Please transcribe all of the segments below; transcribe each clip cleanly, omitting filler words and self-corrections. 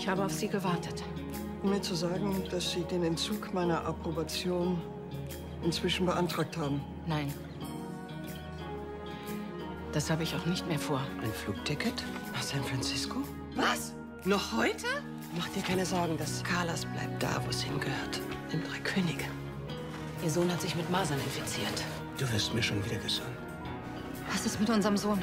Ich habe auf Sie gewartet. Um mir zu sagen, dass Sie den Entzug meiner Approbation inzwischen beantragt haben. Nein. Das habe ich auch nicht mehr vor. Ein Flugticket nach San Francisco? Was? Noch heute? Mach dir keine Sorgen, das Carlas bleibt da, wo es hingehört. Im Drei Könige. Ihr Sohn hat sich mit Masern infiziert. Du wirst mir schon wieder gesund. Was ist mit unserem Sohn?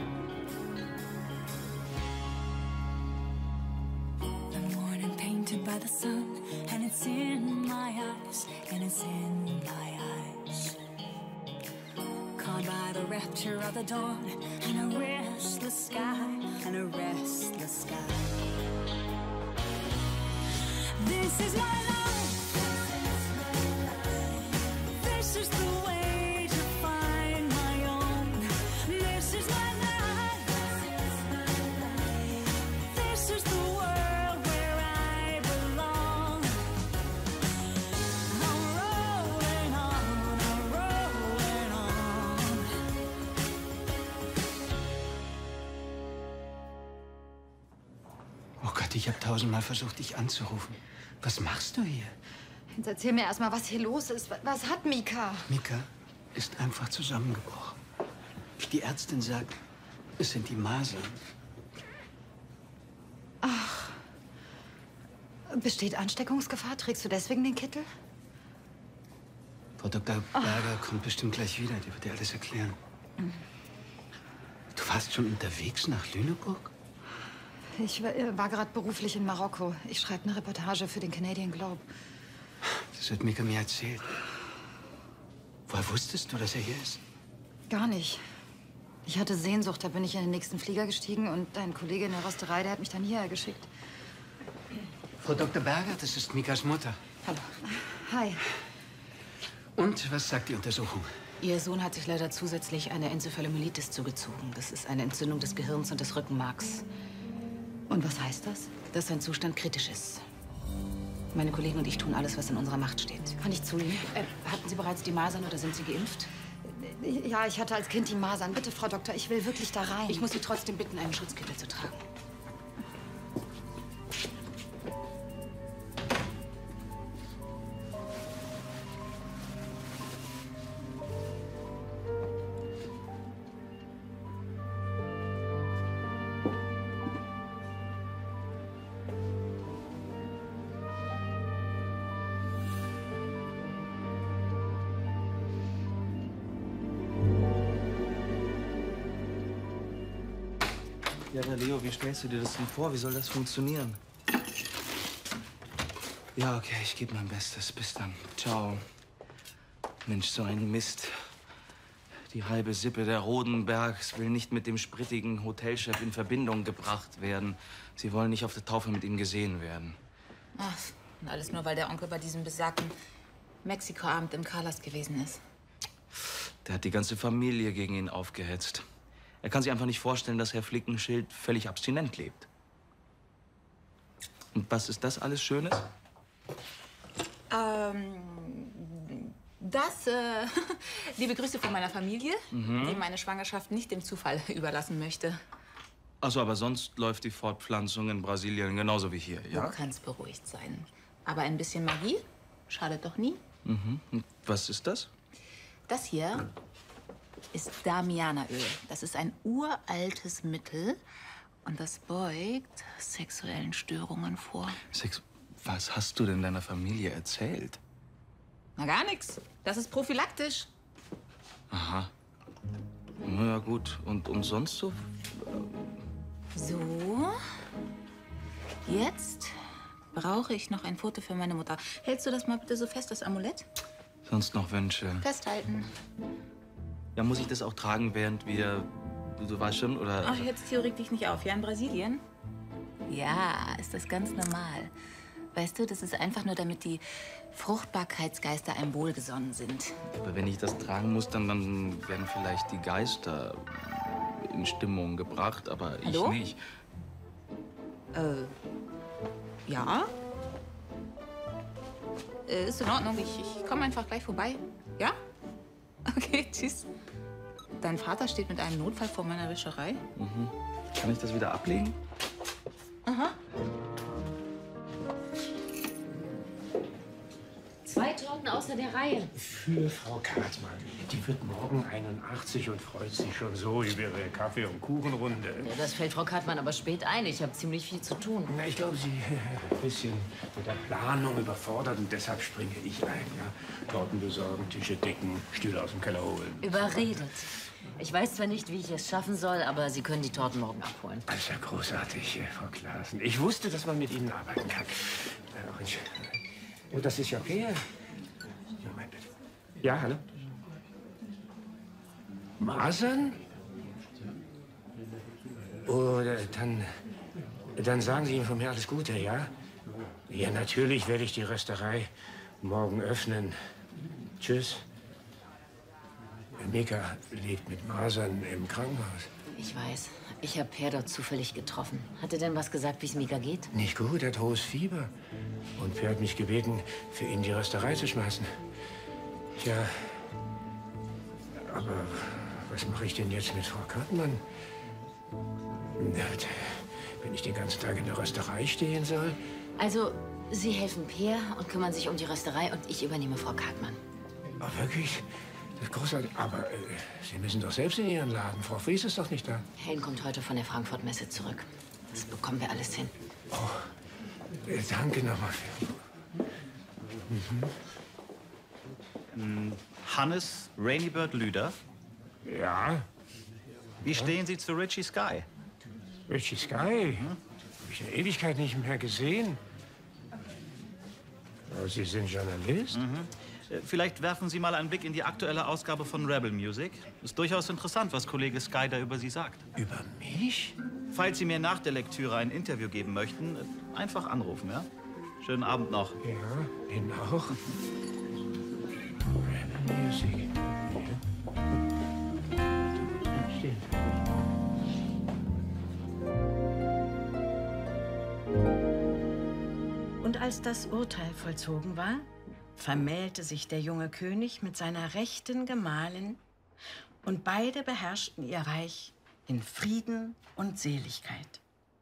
The morning painted by the sun, and it's in my eyes, and it's in my eyes. Caught by the rapture of the dawn, and a restless sky, and a restless sky. This is my life. This is the way to find my own. This is my life. This is the world where I belong. I'm rolling on, I'm rolling on. Oh Gott, ich habe 1000-mal versucht, dich anzurufen. Was machst du hier? Jetzt erzähl mir erst mal, was hier los ist. Was hat Mika? Mika ist einfach zusammengebrochen. Die Ärztin sagt, es sind die Masern. Ach. Besteht Ansteckungsgefahr? Trägst du deswegen den Kittel? Frau Dr. Berger kommt bestimmt gleich wieder. Die wird dir alles erklären. Du warst schon unterwegs nach Lüneburg? Ich war gerade beruflich in Marokko. Ich schreibe eine Reportage für den Canadian Globe. Das hat Mika mir erzählt. Woher wusstest du, dass er hier ist? Gar nicht. Ich hatte Sehnsucht, da bin ich in den nächsten Flieger gestiegen und dein Kollege in der Rösterei, der hat mich dann hierher geschickt. Frau Dr. Berger, das ist Mikas Mutter. Hallo. Hi. Und was sagt die Untersuchung? Ihr Sohn hat sich leider zusätzlich eine Enzephalomyelitis zugezogen. Das ist eine Entzündung des Gehirns und des Rückenmarks. Und was heißt das? Dass sein Zustand kritisch ist. Meine Kollegen und ich tun alles, was in unserer Macht steht. Kann ich zu Ihnen? Hatten Sie bereits die Masern oder sind Sie geimpft? Ja, ich hatte als Kind die Masern. Bitte, Frau Doktor, ich will wirklich da rein. Ich muss Sie trotzdem bitten, einen Schutzkittel zu tragen. Ja, na Leo, wie stellst du dir das denn vor? Wie soll das funktionieren? Ja, okay, ich gebe mein Bestes. Bis dann. Ciao. Mensch, so ein Mist. Die halbe Sippe der Rodenbergs will nicht mit dem sprittigen Hotelchef in Verbindung gebracht werden. Sie wollen nicht auf der Taufe mit ihm gesehen werden. Ach, und alles nur, weil der Onkel bei diesem besagten Mexiko-Abend im Carlas gewesen ist. Der hat die ganze Familie gegen ihn aufgehetzt. Er kann sich einfach nicht vorstellen, dass Herr Flickenschild völlig abstinent lebt. Und was ist das alles Schönes? Liebe Grüße von meiner Familie, die meine Schwangerschaft nicht dem Zufall überlassen möchte. Also, aber sonst läuft die Fortpflanzung in Brasilien genauso wie hier, ja? Du kannst beruhigt sein. Aber ein bisschen Magie schadet doch nie. Mhm. Und was ist das? Das hier ist Damianaöl. Das ist ein uraltes Mittel und das beugt sexuellen Störungen vor. Was hast du denn deiner Familie erzählt? Na, gar nichts. Das ist prophylaktisch. Aha. Na ja, gut. Und sonst so? So. Jetzt brauche ich noch ein Foto für meine Mutter. Hältst du das mal bitte so fest, das Amulett? Sonst noch Wünsche? Festhalten. Ja, muss ich das auch tragen, während wir... Du weißt schon, oder... Ach, jetzt Theo, reg dich nicht auf. Ja, in Brasilien? Ja, ist das ganz normal. Weißt du, das ist einfach nur, damit die Fruchtbarkeitsgeister einem wohlgesonnen sind. Aber wenn ich das tragen muss, dann werden vielleicht die Geister in Stimmung gebracht, aber Hallo? ich nicht. Ja? Ist in Ordnung. Ich komme einfach gleich vorbei. Ja? Okay, tschüss. Dein Vater steht mit einem Notfall vor meiner Wäscherei. Mhm. Kann ich das wieder ablegen? Aha. 2 Torten außer der Reihe. Für Frau Kartmann. Die wird morgen 81 und freut sich schon so über ihre Kaffee- und Kuchenrunde. Ja, das fällt Frau Kartmann aber spät ein. Ich habe ziemlich viel zu tun. Na, ich glaube, sie ein bisschen mit der Planung überfordert und deshalb springe ich ein. Ja? Torten besorgen, Tische decken, Stühle aus dem Keller holen. Überredet. Ich weiß zwar nicht, wie ich es schaffen soll, aber Sie können die Torten morgen abholen. Das ist ja großartig, Frau Klaassen. Ich wusste, dass man mit Ihnen arbeiten kann. Und das ist ja okay. Moment bitte. Ja, hallo? Masern? Oder dann sagen Sie ihm von mir alles Gute, ja? Ja, natürlich werde ich die Rösterei morgen öffnen. Tschüss. Mika liegt mit Masern im Krankenhaus. Ich weiß. Ich habe Per dort zufällig getroffen. Hat er denn was gesagt, wie es Mika geht? Nicht gut, er hat hohes Fieber. Und Per hat mich gebeten, für ihn die Rösterei zu schmeißen. Tja, aber was mache ich denn jetzt mit Frau Kartmann? Wenn ich den ganzen Tag in der Rösterei stehen soll? Also, Sie helfen Per und kümmern sich um die Rösterei und ich übernehme Frau Kartmann. Oh, wirklich? Das ist großartig. Aber Sie müssen doch selbst in Ihren Laden. Frau Fries ist doch nicht da. Helen kommt heute von der Frankfurt-Messe zurück. Das bekommen wir alles hin. Oh, danke nochmal. Hannes Rainybird Lüder. Ja? Wie stehen Sie zu Richie Sky? Richie Sky? Habe ich eine Ewigkeit nicht mehr gesehen. Aber Sie sind Journalist? Vielleicht werfen Sie mal einen Blick in die aktuelle Ausgabe von Rebel Music. Ist durchaus interessant, was Kollege Sky da über Sie sagt. Über mich? Falls Sie mir nach der Lektüre ein Interview geben möchten, einfach anrufen, ja? Schönen Abend noch. Ja, Ihnen auch. Rebel Music. Stehen. Und als das Urteil vollzogen war, vermählte sich der junge König mit seiner rechten Gemahlin und beide beherrschten ihr Reich in Frieden und Seligkeit.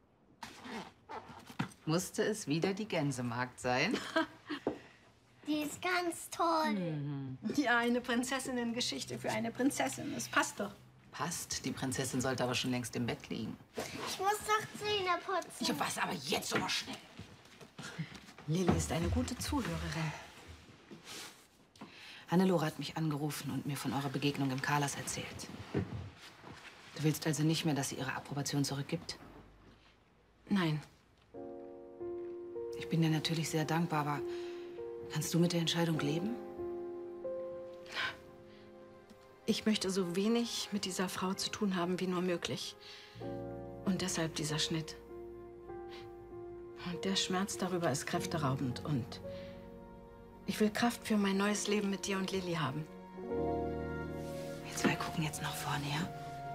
Musste es wieder die Gänsemarkt sein? Die ist ganz toll. Ja, eine Prinzessinnengeschichte für eine Prinzessin. Das passt doch. Passt. Die Prinzessin sollte aber schon längst im Bett liegen. Ich muss doch Zähne putzen. Ich weiß aber jetzt aber schnell. Lilly ist eine gute Zuhörerin. Hannelore hat mich angerufen und mir von eurer Begegnung im Carlas erzählt. Du willst also nicht mehr, dass sie ihre Approbation zurückgibt? Nein. Ich bin dir natürlich sehr dankbar, aber kannst du mit der Entscheidung leben? Ich möchte so wenig mit dieser Frau zu tun haben wie nur möglich. Und deshalb dieser Schnitt. Und der Schmerz darüber ist kräfteraubend. Und ich will Kraft für mein neues Leben mit dir und Lilly haben. Wir zwei gucken jetzt nach vorne, ja?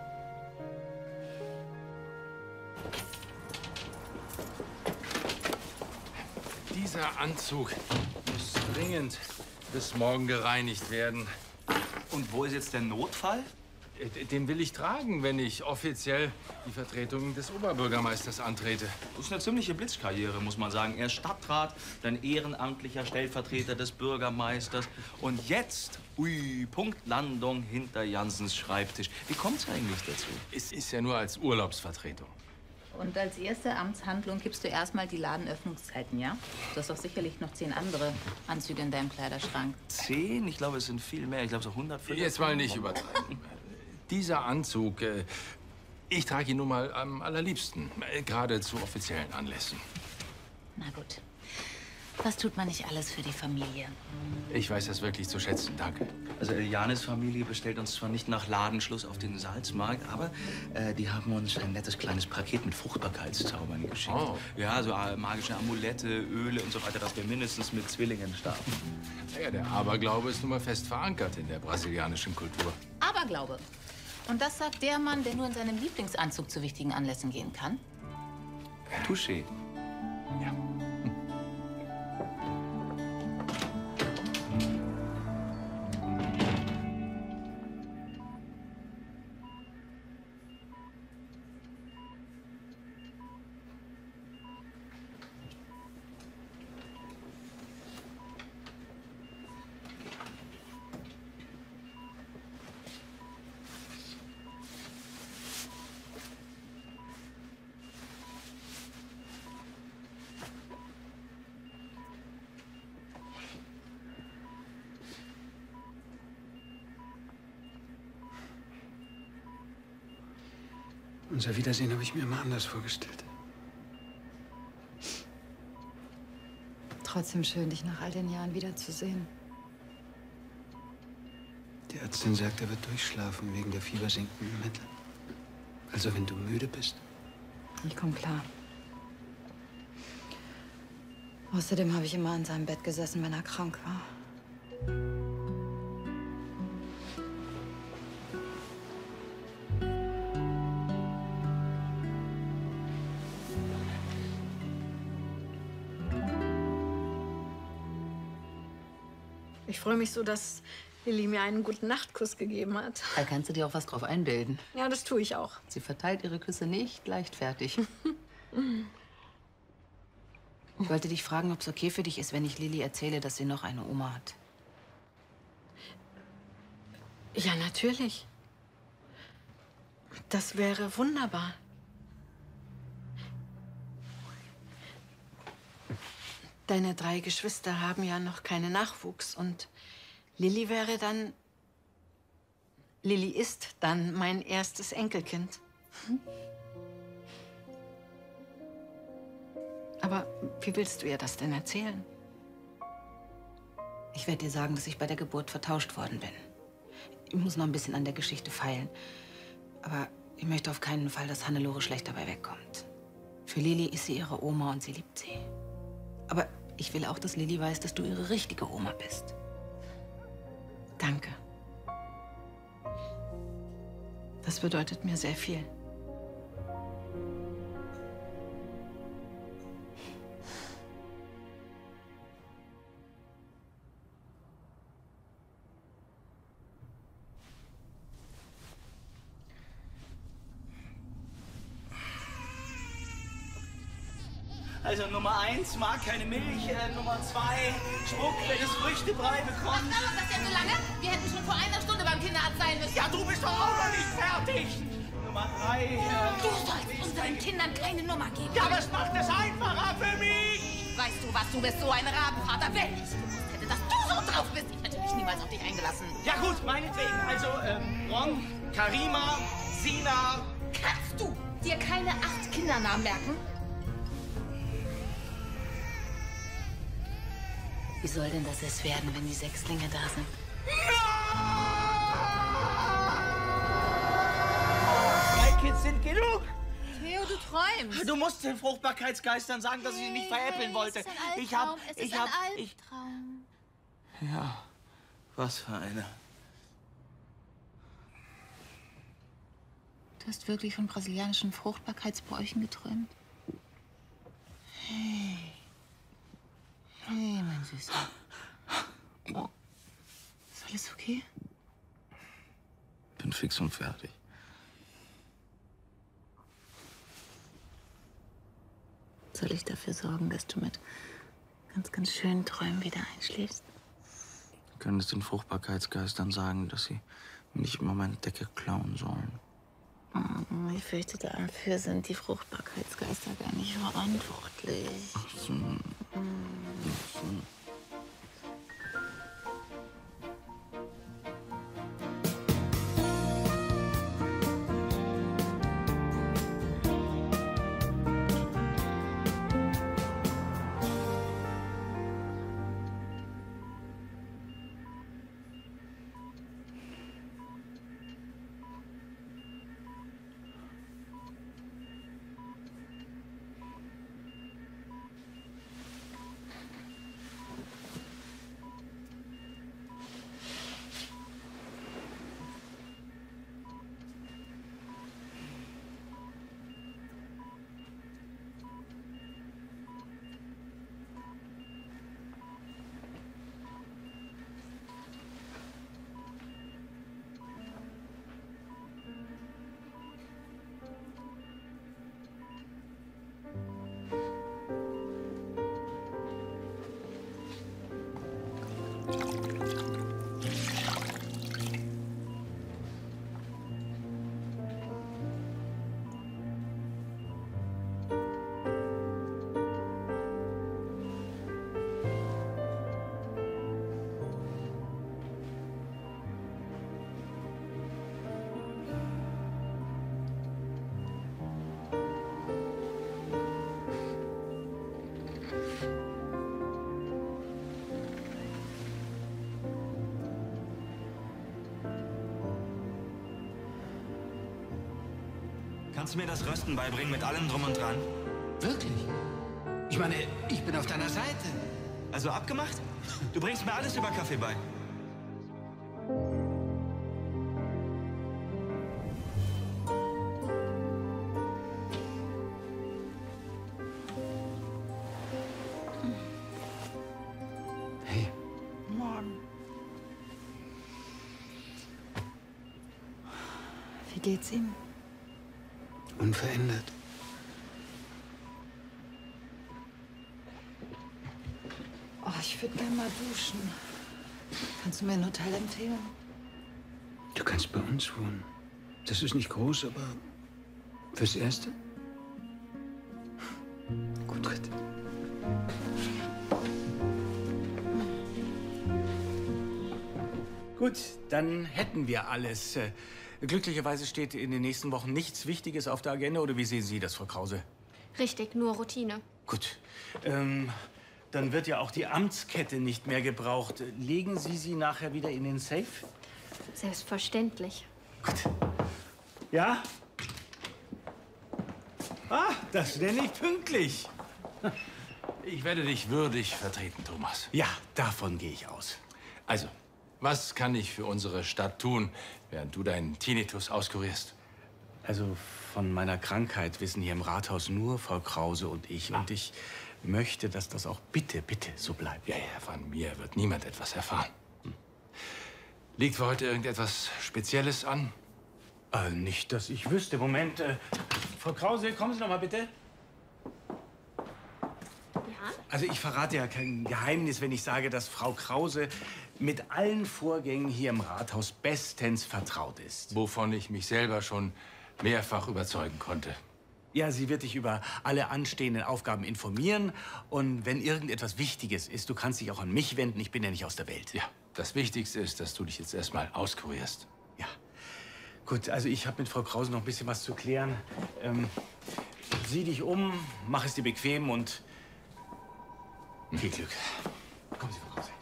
Dieser Anzug muss dringend bis morgen gereinigt werden. Und wo ist jetzt der Notfall? Den will ich tragen, wenn ich offiziell die Vertretung des Oberbürgermeisters antrete. Das ist eine ziemliche Blitzkarriere, muss man sagen. Erst Stadtrat, dann ehrenamtlicher Stellvertreter des Bürgermeisters. Und jetzt, Punktlandung hinter Janssens Schreibtisch. Wie kommt's eigentlich dazu? Es ist ja nur als Urlaubsvertretung. Und als erste Amtshandlung gibst du erstmal die Ladenöffnungszeiten, ja? Du hast doch sicherlich noch 10 andere Anzüge in deinem Kleiderschrank. 10? Ich glaube, es sind viel mehr. Ich glaube, so 105. Jetzt mal nicht übertreiben. Dieser Anzug, ich trage ihn nun mal am allerliebsten. Gerade zu offiziellen Anlässen. Na gut. Was tut man nicht alles für die Familie? Ich weiß das wirklich zu schätzen, danke. Also Elianes Familie bestellt uns zwar nicht nach Ladenschluss auf den Salzmarkt, aber die haben uns ein nettes kleines Paket mit Fruchtbarkeitszaubern geschickt. Oh. Ja, so magische Amulette, Öle und so weiter, dass wir mindestens mit Zwillingen starten. Ja, der Aberglaube ist nun mal fest verankert in der brasilianischen Kultur. Aberglaube. Und das sagt der Mann, der nur in seinem Lieblingsanzug zu wichtigen Anlässen gehen kann? Touché. Ja. Unser Wiedersehen habe ich mir immer anders vorgestellt. Trotzdem schön, dich nach all den Jahren wiederzusehen. Die Ärztin sagt, er wird durchschlafen wegen der fiebersenkenden Mittel. Also wenn du müde bist. Ich komme klar. Außerdem habe ich immer an seinem Bett gesessen, wenn er krank war. Ich freue mich so, dass Lilly mir einen guten Nachtkuss gegeben hat. Da kannst du dir auch was drauf einbilden. Ja, das tue ich auch. Sie verteilt ihre Küsse nicht leichtfertig. Ich wollte dich fragen, ob es okay für dich ist, wenn ich Lilly erzähle, dass sie noch eine Oma hat. Ja, natürlich. Das wäre wunderbar. Deine 3 Geschwister haben ja noch keinen Nachwuchs und Lilly wäre dann... Lilly ist dann mein erstes Enkelkind. Aber wie willst du ihr das denn erzählen? Ich werde dir sagen, dass ich bei der Geburt vertauscht worden bin. Ich muss noch ein bisschen an der Geschichte feilen. Aber ich möchte auf keinen Fall, dass Hannelore schlecht dabei wegkommt. Für Lilly ist sie ihre Oma und sie liebt sie. Aber ich will auch, dass Lilly weiß, dass du ihre richtige Oma bist. Danke. Das bedeutet mir sehr viel. Also Nummer 1 mag keine Milch, Nummer 2 Schmuck, wenn es Früchtebrei bekommt. Was dauert das denn so lange? Wir hätten schon vor einer Stunde beim Kinderarzt sein müssen. Ja, du bist doch auch noch nicht fertig. Nummer 3... Du sollst unseren Kindern keine Nummer geben. Ja, aber es macht es einfacher für mich. Weißt du was, du bist so ein Rabenvater. Wenn ich gewusst hätte, dass du so drauf bist, ich hätte mich niemals auf dich eingelassen. Ja gut, meinetwegen. Also, Ron, Karima, Sina... Kannst du dir keine 8 Kindernamen merken? Wie soll denn das erst werden, wenn die Sechslinge da sind? 3 Kids sind genug. Theo, du träumst. Du musst den Fruchtbarkeitsgeistern sagen, dass ich sie nicht veräppeln wollte. Ich hab... Albtraum. Ja, was für eine. Du hast wirklich von brasilianischen Fruchtbarkeitsbräuchen geträumt? Hey. Hey, mein Süßer. Oh. Ist alles okay? Bin fix und fertig. Soll ich dafür sorgen, dass du mit ganz, ganz schönen Träumen wieder einschläfst? Du könntest den Fruchtbarkeitsgeistern sagen, dass sie nicht immer meine Decke klauen sollen. Ich fürchte, dafür sind die Fruchtbarkeitsgeister gar nicht verantwortlich. Ach so. Ach so. Kannst du mir das Rösten beibringen mit allem drum und dran? Wirklich? Ich meine, ich bin auf deiner Seite. Also abgemacht? Du bringst mir alles über Kaffee bei. Hey. Morgen. Wie geht's ihm? Unverändert. Oh, ich würde gerne mal duschen. Kannst du mir ein Hotel empfehlen? Du kannst bei uns wohnen. Das ist nicht groß, aber fürs Erste. Gut. Gut, dann hätten wir alles. Glücklicherweise steht in den nächsten Wochen nichts Wichtiges auf der Agenda. Oder wie sehen Sie das, Frau Krause? Richtig, nur Routine. Gut. Dann wird ja auch die Amtskette nicht mehr gebraucht. Legen Sie sie nachher wieder in den Safe? Selbstverständlich. Ja? Ah, das nenne ich pünktlich. Ich werde dich würdig vertreten, Thomas. Ja, davon gehe ich aus. Also, was kann ich für unsere Stadt tun, während du deinen Tinnitus auskurierst? Also, von meiner Krankheit wissen hier im Rathaus nur Frau Krause und ich. Und ich möchte, dass das auch bitte so bleibt. Ja, von mir wird niemand etwas erfahren. Liegt für heute irgendetwas Spezielles an? Nicht, dass ich wüsste. Moment, Frau Krause, kommen Sie noch mal bitte. Ja? Also ich verrate ja kein Geheimnis, wenn ich sage, dass Frau Krause mit allen Vorgängen hier im Rathaus bestens vertraut ist. Wovon ich mich selber schon mehrfach überzeugen konnte. Ja, sie wird dich über alle anstehenden Aufgaben informieren. Und wenn irgendetwas Wichtiges ist, du kannst dich auch an mich wenden. Ich bin ja nicht aus der Welt. Ja, das Wichtigste ist, dass du dich jetzt erstmal auskurierst. Ja. Gut, also ich habe mit Frau Krause noch ein bisschen was zu klären. Sieh dich um, mach es dir bequem und viel Glück. Kommen Sie, Frau Krause.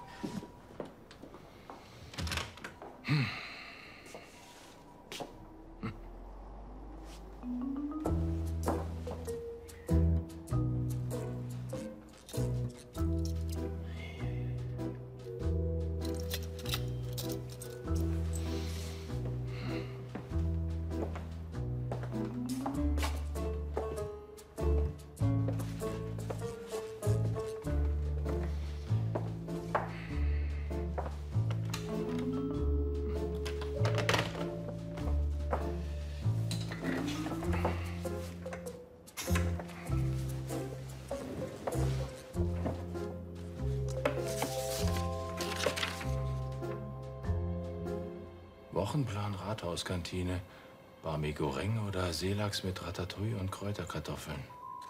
Wochenplan Rathauskantine. Barmi Goreng oder Seelachs mit Ratatouille und Kräuterkartoffeln.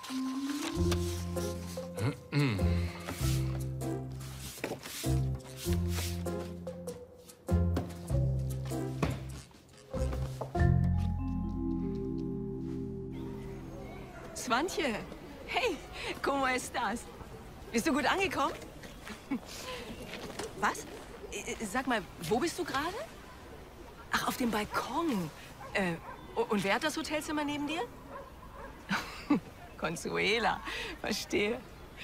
Swantje, hey, ¿cómo estás? Bist du gut angekommen? Was? Sag mal, wo bist du gerade? Ach, auf dem Balkon. Und wer hat das Hotelzimmer neben dir? Consuela, verstehe.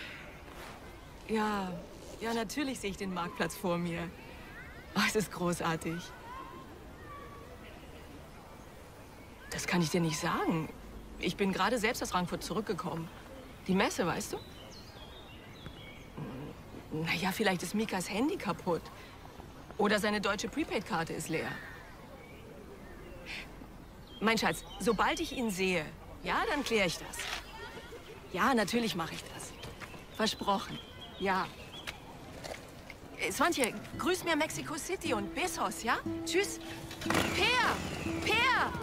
Ja, natürlich sehe ich den Marktplatz vor mir. Oh, es ist großartig. Das kann ich dir nicht sagen. Ich bin gerade selbst aus Frankfurt zurückgekommen. Die Messe, weißt du? Naja, vielleicht ist Mikas Handy kaputt. Oder seine deutsche Prepaid-Karte ist leer. Mein Schatz, sobald ich ihn sehe, ja, dann kläre ich das. Ja, natürlich mache ich das. Versprochen. Ja. Swantje, grüß mir Mexico City und Besos, ja? Tschüss. Per!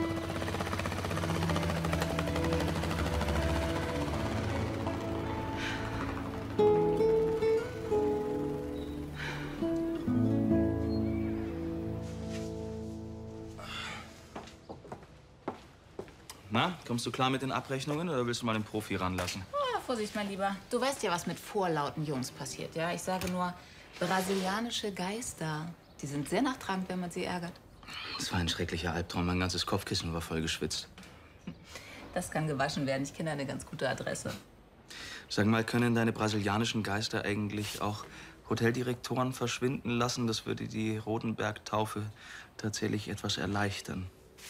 Na, kommst du klar mit den Abrechnungen oder willst du mal den Profi ranlassen? Oh, Vorsicht, mein Lieber. Du weißt ja, was mit vorlauten Jungs passiert, ja? Ich sage nur, brasilianische Geister. Die sind sehr nachtragend, wenn man sie ärgert. Das war ein schrecklicher Albtraum. Mein ganzes Kopfkissen war voll geschwitzt. Das kann gewaschen werden. Ich kenne eine ganz gute Adresse. Sag mal, können deine brasilianischen Geister eigentlich auch Hoteldirektoren verschwinden lassen? Das würde die Rodenberg-Taufe tatsächlich etwas erleichtern.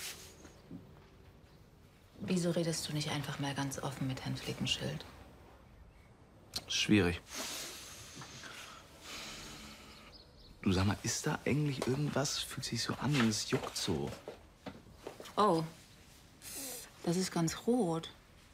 Wieso redest du nicht einfach mal ganz offen mit Herrn Flickenschild? Schwierig. Du, sag mal, ist da eigentlich irgendwas? Fühlt sich so an, es juckt so. Oh, das ist ganz rot.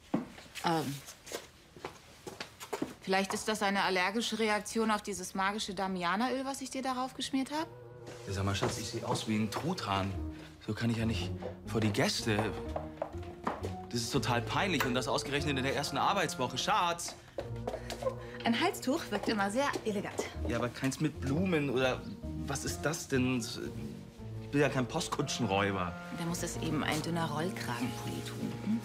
Vielleicht ist das eine allergische Reaktion auf dieses magische Damianeröl, was ich dir darauf geschmiert habe? Ja, sag mal, Schatz, ich sehe aus wie ein Truthahn. So kann ich ja nicht vor die Gäste. Das ist total peinlich und das ausgerechnet in der ersten Arbeitswoche. Schatz! Ein Halstuch wirkt immer sehr elegant. Ja, aber keins mit Blumen oder was ist das denn? Ich bin ja kein Postkutschenräuber. Da muss es eben ein dünner Rollkragenpulli tun. Hm?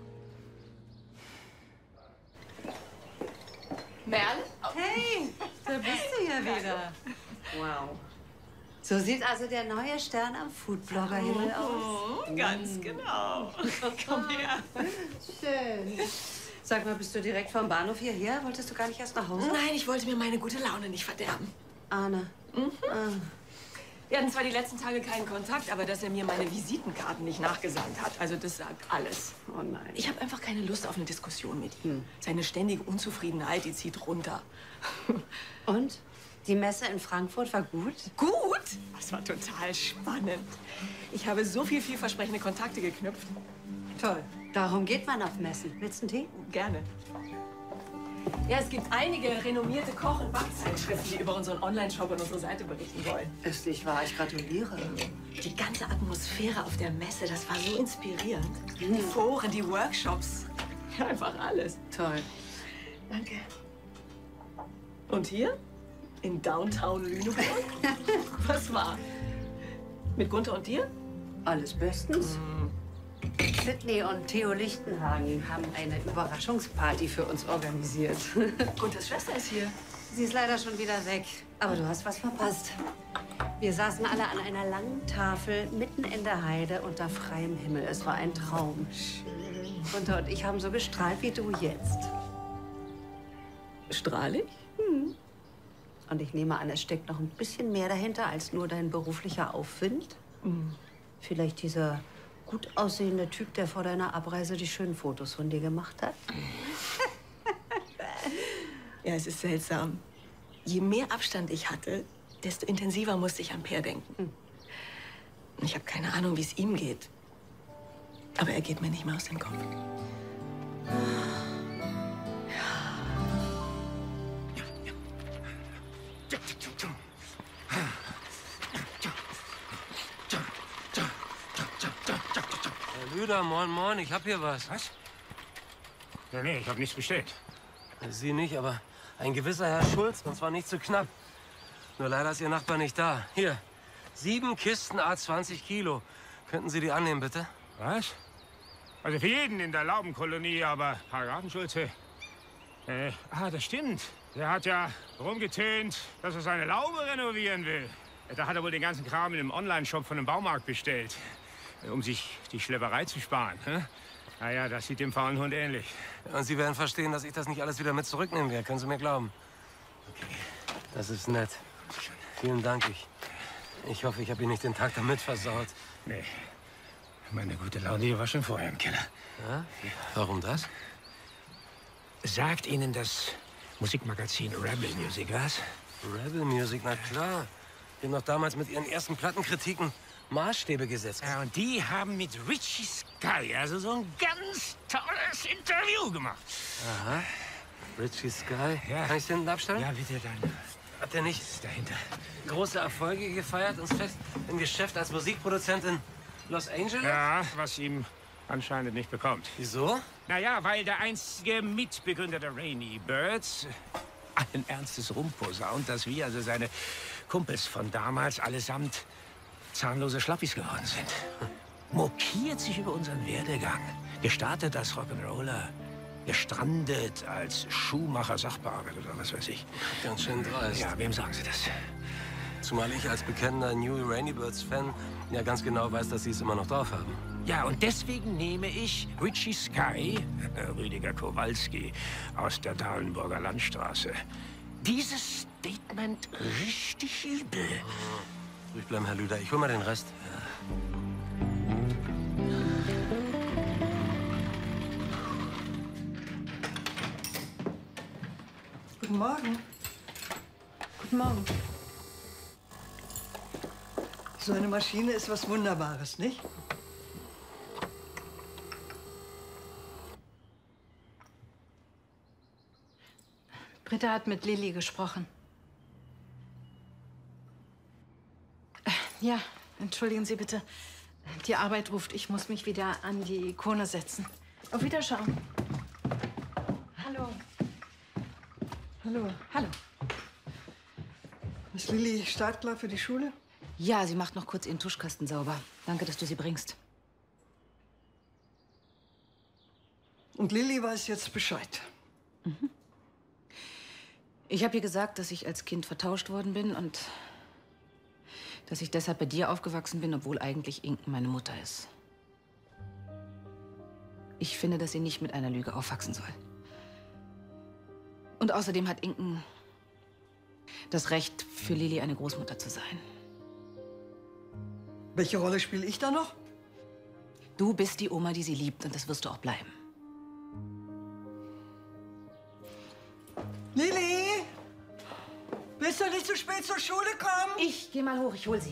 Merle? Hey, da bist du ja wieder. Wow. So sieht also der neue Stern am Foodblogger-Himmel aus. Ganz genau. Komm her. Schön. Sag mal, bist du direkt vom Bahnhof hierher? Wolltest du gar nicht erst nach Hause? Nein, ich wollte mir meine gute Laune nicht verderben. Arne. Wir hatten zwar die letzten Tage keinen Kontakt, aber dass er mir meine Visitenkarten nicht nachgesandt hat, also das sagt alles. Oh nein. Ich habe einfach keine Lust auf eine Diskussion mit ihm. Seine ständige Unzufriedenheit, die zieht runter. Und? Die Messe in Frankfurt war gut? Gut? Das war total spannend. Ich habe so vielversprechende Kontakte geknüpft. Toll. Darum geht man auf Messen. Willst du einen Tee? Gerne. Ja, es gibt einige renommierte Koch- und Backzeitschriften, die über unseren Online-Shop und unsere Seite berichten wollen. Ist nicht wahr, ich gratuliere. Die ganze Atmosphäre auf der Messe, das war so inspirierend. Die Foren, die Workshops, ja, einfach alles. Toll. Danke. Und hier? In Downtown Lüneburg? Was war? Mit Gunther und dir? Alles bestens. Sydney und Theo Lichtenhagen haben eine Überraschungsparty für uns organisiert. Gunthers Schwester ist hier. Sie ist leider schon wieder weg. Aber du hast was verpasst. Wir saßen alle an einer langen Tafel mitten in der Heide unter freiem Himmel. Es war ein Traum. Gunther und ich haben so gestrahlt wie du jetzt. Strahle ich? Und ich nehme an, es steckt noch ein bisschen mehr dahinter als nur dein beruflicher Aufwind. Vielleicht dieser gut aussehende Typ, der vor deiner Abreise die schönen Fotos von dir gemacht hat. Ja, es ist seltsam. Je mehr Abstand ich hatte, desto intensiver musste ich an Per denken. Ich habe keine Ahnung, wie es ihm geht. Aber er geht mir nicht mehr aus dem Kopf. Herr Lüder, moin, moin, ich hab hier was. Was? Ja, nee, ich hab nichts bestellt. Sie nicht, aber ein gewisser Herr Schulz, und zwar nicht zu knapp. Nur leider ist Ihr Nachbar nicht da. Hier, 7 Kisten A20 Kilo. Könnten Sie die annehmen, bitte? Was? Also für jeden in der Laubenkolonie, aber Paragraphenschulze. Das stimmt. Der hat ja rumgetönt, dass er seine Laube renovieren will. Da hat er wohl den ganzen Kram in einem Online-Shop von einem Baumarkt bestellt. Um sich die Schlepperei zu sparen. Naja, das sieht dem faulen Hund ähnlich. Und Sie werden verstehen, dass ich das nicht alles wieder mit zurücknehmen werde. Können Sie mir glauben? Okay. Das ist nett. Vielen Dank. Ich hoffe, ich habe Ihnen nicht den Tag damit versaut. Nee. Meine gute Laune die war schon vorher im Keller. Ja? Warum das? Sagt Ihnen das Musikmagazin Rebel Music was? Rebel Music, na klar. Die haben doch damals mit ihren ersten Plattenkritiken Maßstäbe gesetzt. Ja, und die haben mit Richie Sky also so ein ganz tolles Interview gemacht. Aha. Richie Sky. Ja. Kann ich den abstellen? Ja, bitte dann. Hat der nicht dahinter große Erfolge gefeiert und fest im Geschäft als Musikproduzent in Los Angeles? Ja, was ihm anscheinend nicht bekommt. Wieso? Naja, weil der einzige Mitbegründer der Rainy Birds allen Ernstes rumposaunt, dass wir, also seine Kumpels von damals, allesamt zahnlose Schlappis geworden sind. Mokiert sich über unseren Werdegang. Gestartet als Rock'n'Roller, gestrandet als Schuhmacher, Sachbearbeiter oder was weiß ich. Ganz schön dreist. Ja, wem sagen Sie das? Zumal ich als bekennender New Rainy Birds Fan ja ganz genau weiß, dass Sie es immer noch drauf haben. Ja, und deswegen nehme ich Richie Sky, Rüdiger Kowalski, aus der Dahlenburger Landstraße, dieses Statement richtig übel. Ruhig bleiben, Herr Lüder. Ich hol mal den Rest. Guten Morgen. Guten Morgen. So eine Maschine ist was Wunderbares, nicht? Britta hat mit Lilly gesprochen. Ja, entschuldigen Sie bitte. Die Arbeit ruft. Ich muss mich wieder an die Ikone setzen. Auf Wiederschauen. Hallo. Hallo. Hallo. Ist Lilly startklar für die Schule? Ja, sie macht noch kurz ihren Tuschkasten sauber. Danke, dass du sie bringst. Und Lilly weiß jetzt Bescheid. Mhm. Ich habe ihr gesagt, dass ich als Kind vertauscht worden bin und dass ich deshalb bei dir aufgewachsen bin, obwohl eigentlich Inken meine Mutter ist. Ich finde, dass sie nicht mit einer Lüge aufwachsen soll. Und außerdem hat Inken das Recht, für Lilly eine Großmutter zu sein. Welche Rolle spiele ich da noch? Du bist die Oma, die sie liebt, und das wirst du auch bleiben. Lilly! Willst du nicht zu spät zur Schule kommen? Ich geh mal hoch, ich hol sie.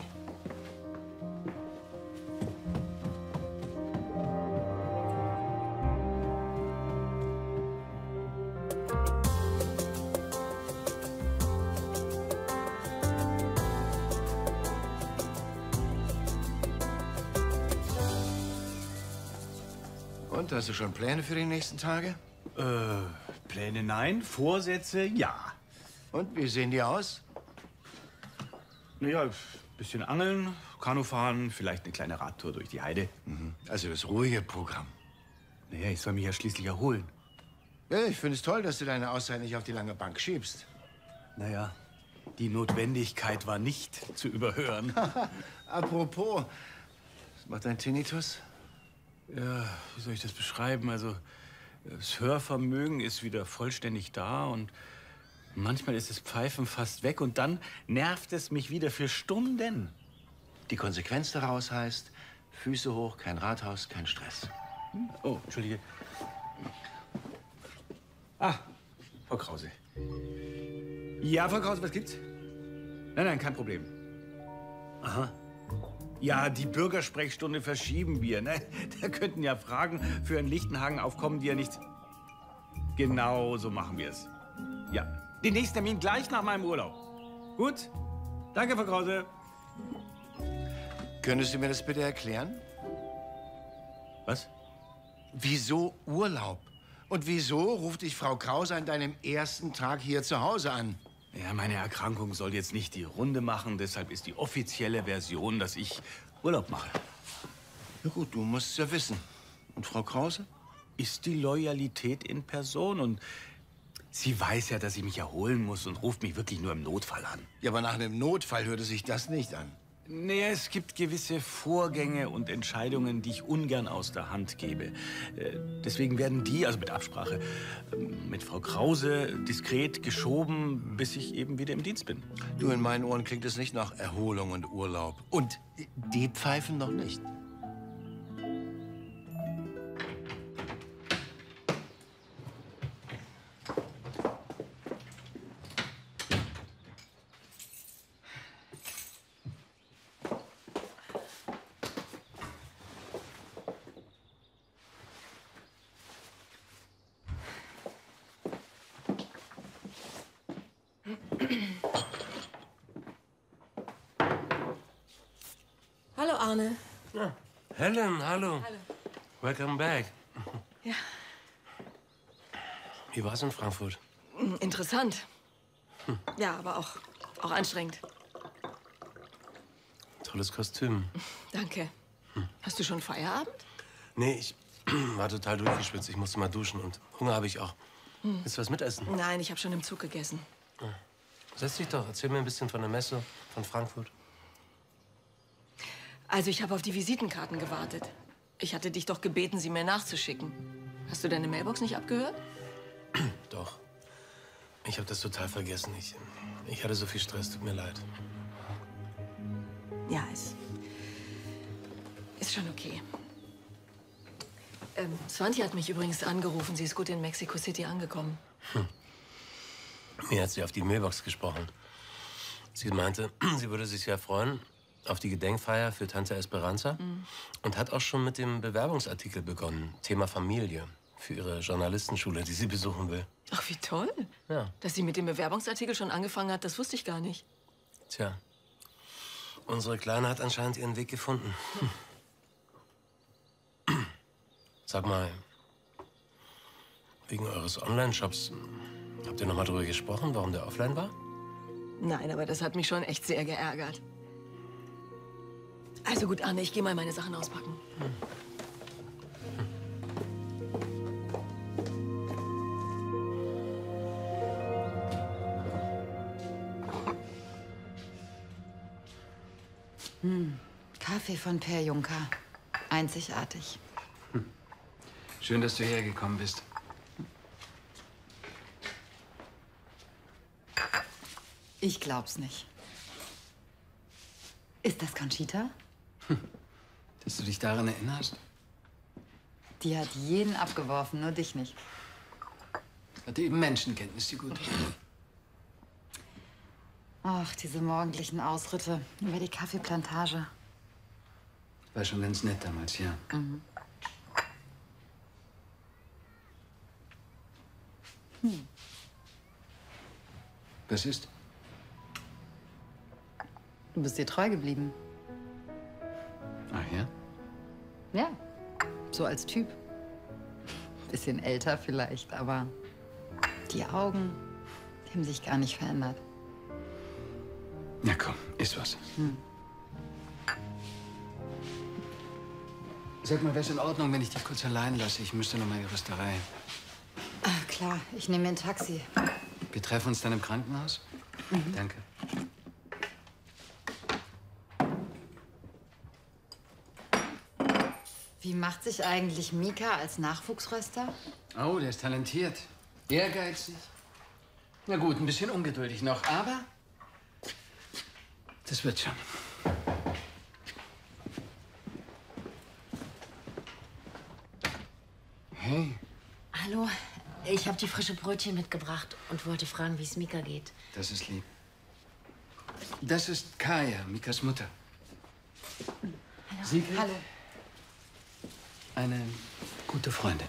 Und, hast du schon Pläne für die nächsten Tage? Pläne nein, Vorsätze ja. Und, wie sehen die aus? Naja, bisschen angeln, Kanu fahren, vielleicht eine kleine Radtour durch die Heide. Also das ruhige Programm. Naja, ich soll mich ja schließlich erholen. Ja, ich finde es toll, dass du deine Auszeit nicht auf die lange Bank schiebst. Naja, die Notwendigkeit war nicht zu überhören. Apropos, was macht dein Tinnitus? Ja, wie soll ich das beschreiben? Also, das Hörvermögen ist wieder vollständig da und manchmal ist das Pfeifen fast weg und dann nervt es mich wieder für Stunden. Die Konsequenz daraus heißt, Füße hoch, kein Rathaus, kein Stress. Oh, Entschuldige. Ah, Frau Krause. Ja, Frau Krause, was gibt's? Nein, kein Problem. Aha. Ja, die Bürgersprechstunde verschieben wir, ne? Da könnten ja Fragen für Herrn Lichtenhagen aufkommen, die er nicht... Genau so machen wir es. Ja, den nächsten Termin gleich nach meinem Urlaub. Gut? Danke, Frau Krause. Könntest du mir das bitte erklären? Was? Wieso Urlaub? Und wieso ruft dich Frau Krause an deinem ersten Tag hier zu Hause an? Ja, meine Erkrankung soll jetzt nicht die Runde machen. Deshalb ist die offizielle Version, dass ich Urlaub mache. Na gut, du musst es ja wissen. Und Frau Krause? Ist die Loyalität in Person. Und sie weiß ja, dass ich mich erholen muss und ruft mich wirklich nur im Notfall an. Ja, aber nach einem Notfall hörte sich das nicht an. Naja, es gibt gewisse Vorgänge und Entscheidungen, die ich ungern aus der Hand gebe. Deswegen werden die, also mit Absprache, mit Frau Krause diskret geschoben, bis ich eben wieder im Dienst bin. Du, in meinen Ohren klingt es nicht nach Erholung und Urlaub. Und die pfeifen noch nicht. Hallo, Arne. Ja. Helen, hallo. Hallo. Welcome back. Ja. Wie war's in Frankfurt? Interessant. Ja, aber auch anstrengend. Tolles Kostüm. Danke. Hast du schon Feierabend? Nee, ich war total durchgeschwitzt. Ich musste mal duschen und Hunger habe ich auch. Willst du was mitessen? Nein, ich habe schon im Zug gegessen. Setz dich doch. Erzähl mir ein bisschen von der Messe, von Frankfurt. Also, ich habe auf die Visitenkarten gewartet. Ich hatte dich doch gebeten, sie mir nachzuschicken. Hast du deine Mailbox nicht abgehört? Doch. Ich habe das total vergessen. Ich hatte so viel Stress, tut mir leid. Ja, ist schon okay. Swantje hat mich übrigens angerufen. Sie ist gut in Mexico City angekommen. Mir hat sie auf die Mailbox gesprochen. Sie meinte, sie würde sich sehr freuen auf die Gedenkfeier für Tante Esperanza und hat auch schon mit dem Bewerbungsartikel begonnen. Thema Familie für ihre Journalistenschule, die sie besuchen will. Ach, wie toll. Ja. Dass sie mit dem Bewerbungsartikel schon angefangen hat, das wusste ich gar nicht. Tja, unsere Kleine hat anscheinend ihren Weg gefunden. Sag mal, wegen eures Online-Shops, habt ihr noch mal drüber gesprochen, warum der offline war? Nein, aber das hat mich schon echt sehr geärgert. Also gut, Arne, ich gehe mal meine Sachen auspacken. Kaffee von Per Juncker. Einzigartig. Schön, dass du hergekommen bist. Ich glaub's nicht. Ist das Conchita? Dass du dich daran erinnerst? Die hat jeden abgeworfen, nur dich nicht. Hatte eben Menschenkenntnis, die Gute. Ach, diese morgendlichen Ausritte über die Kaffeeplantage. War schon ganz nett damals, ja. Was ist? Du bist dir treu geblieben. Ach ja? Ja, so als Typ. Bisschen älter vielleicht, aber die Augen, die haben sich gar nicht verändert. Na komm, ist was. Sag mal, wäre es in Ordnung, wenn ich dich kurz allein lasse? Ich müsste noch mal in die Rösterei. Ach, klar, ich nehme mir ein Taxi. Wir treffen uns dann im Krankenhaus? Danke. Wie macht sich eigentlich Mika als Nachwuchsröster? Oh, der ist talentiert. Ehrgeizig. Na gut, ein bisschen ungeduldig noch, aber das wird schon. Hey, Hallo, ich habe die frische Brötchen mitgebracht und wollte fragen, wie es Mika geht. das ist lieb. Das ist Kaya, Mikas Mutter. Hallo. Sigrid? Hallo. Eine gute Freundin.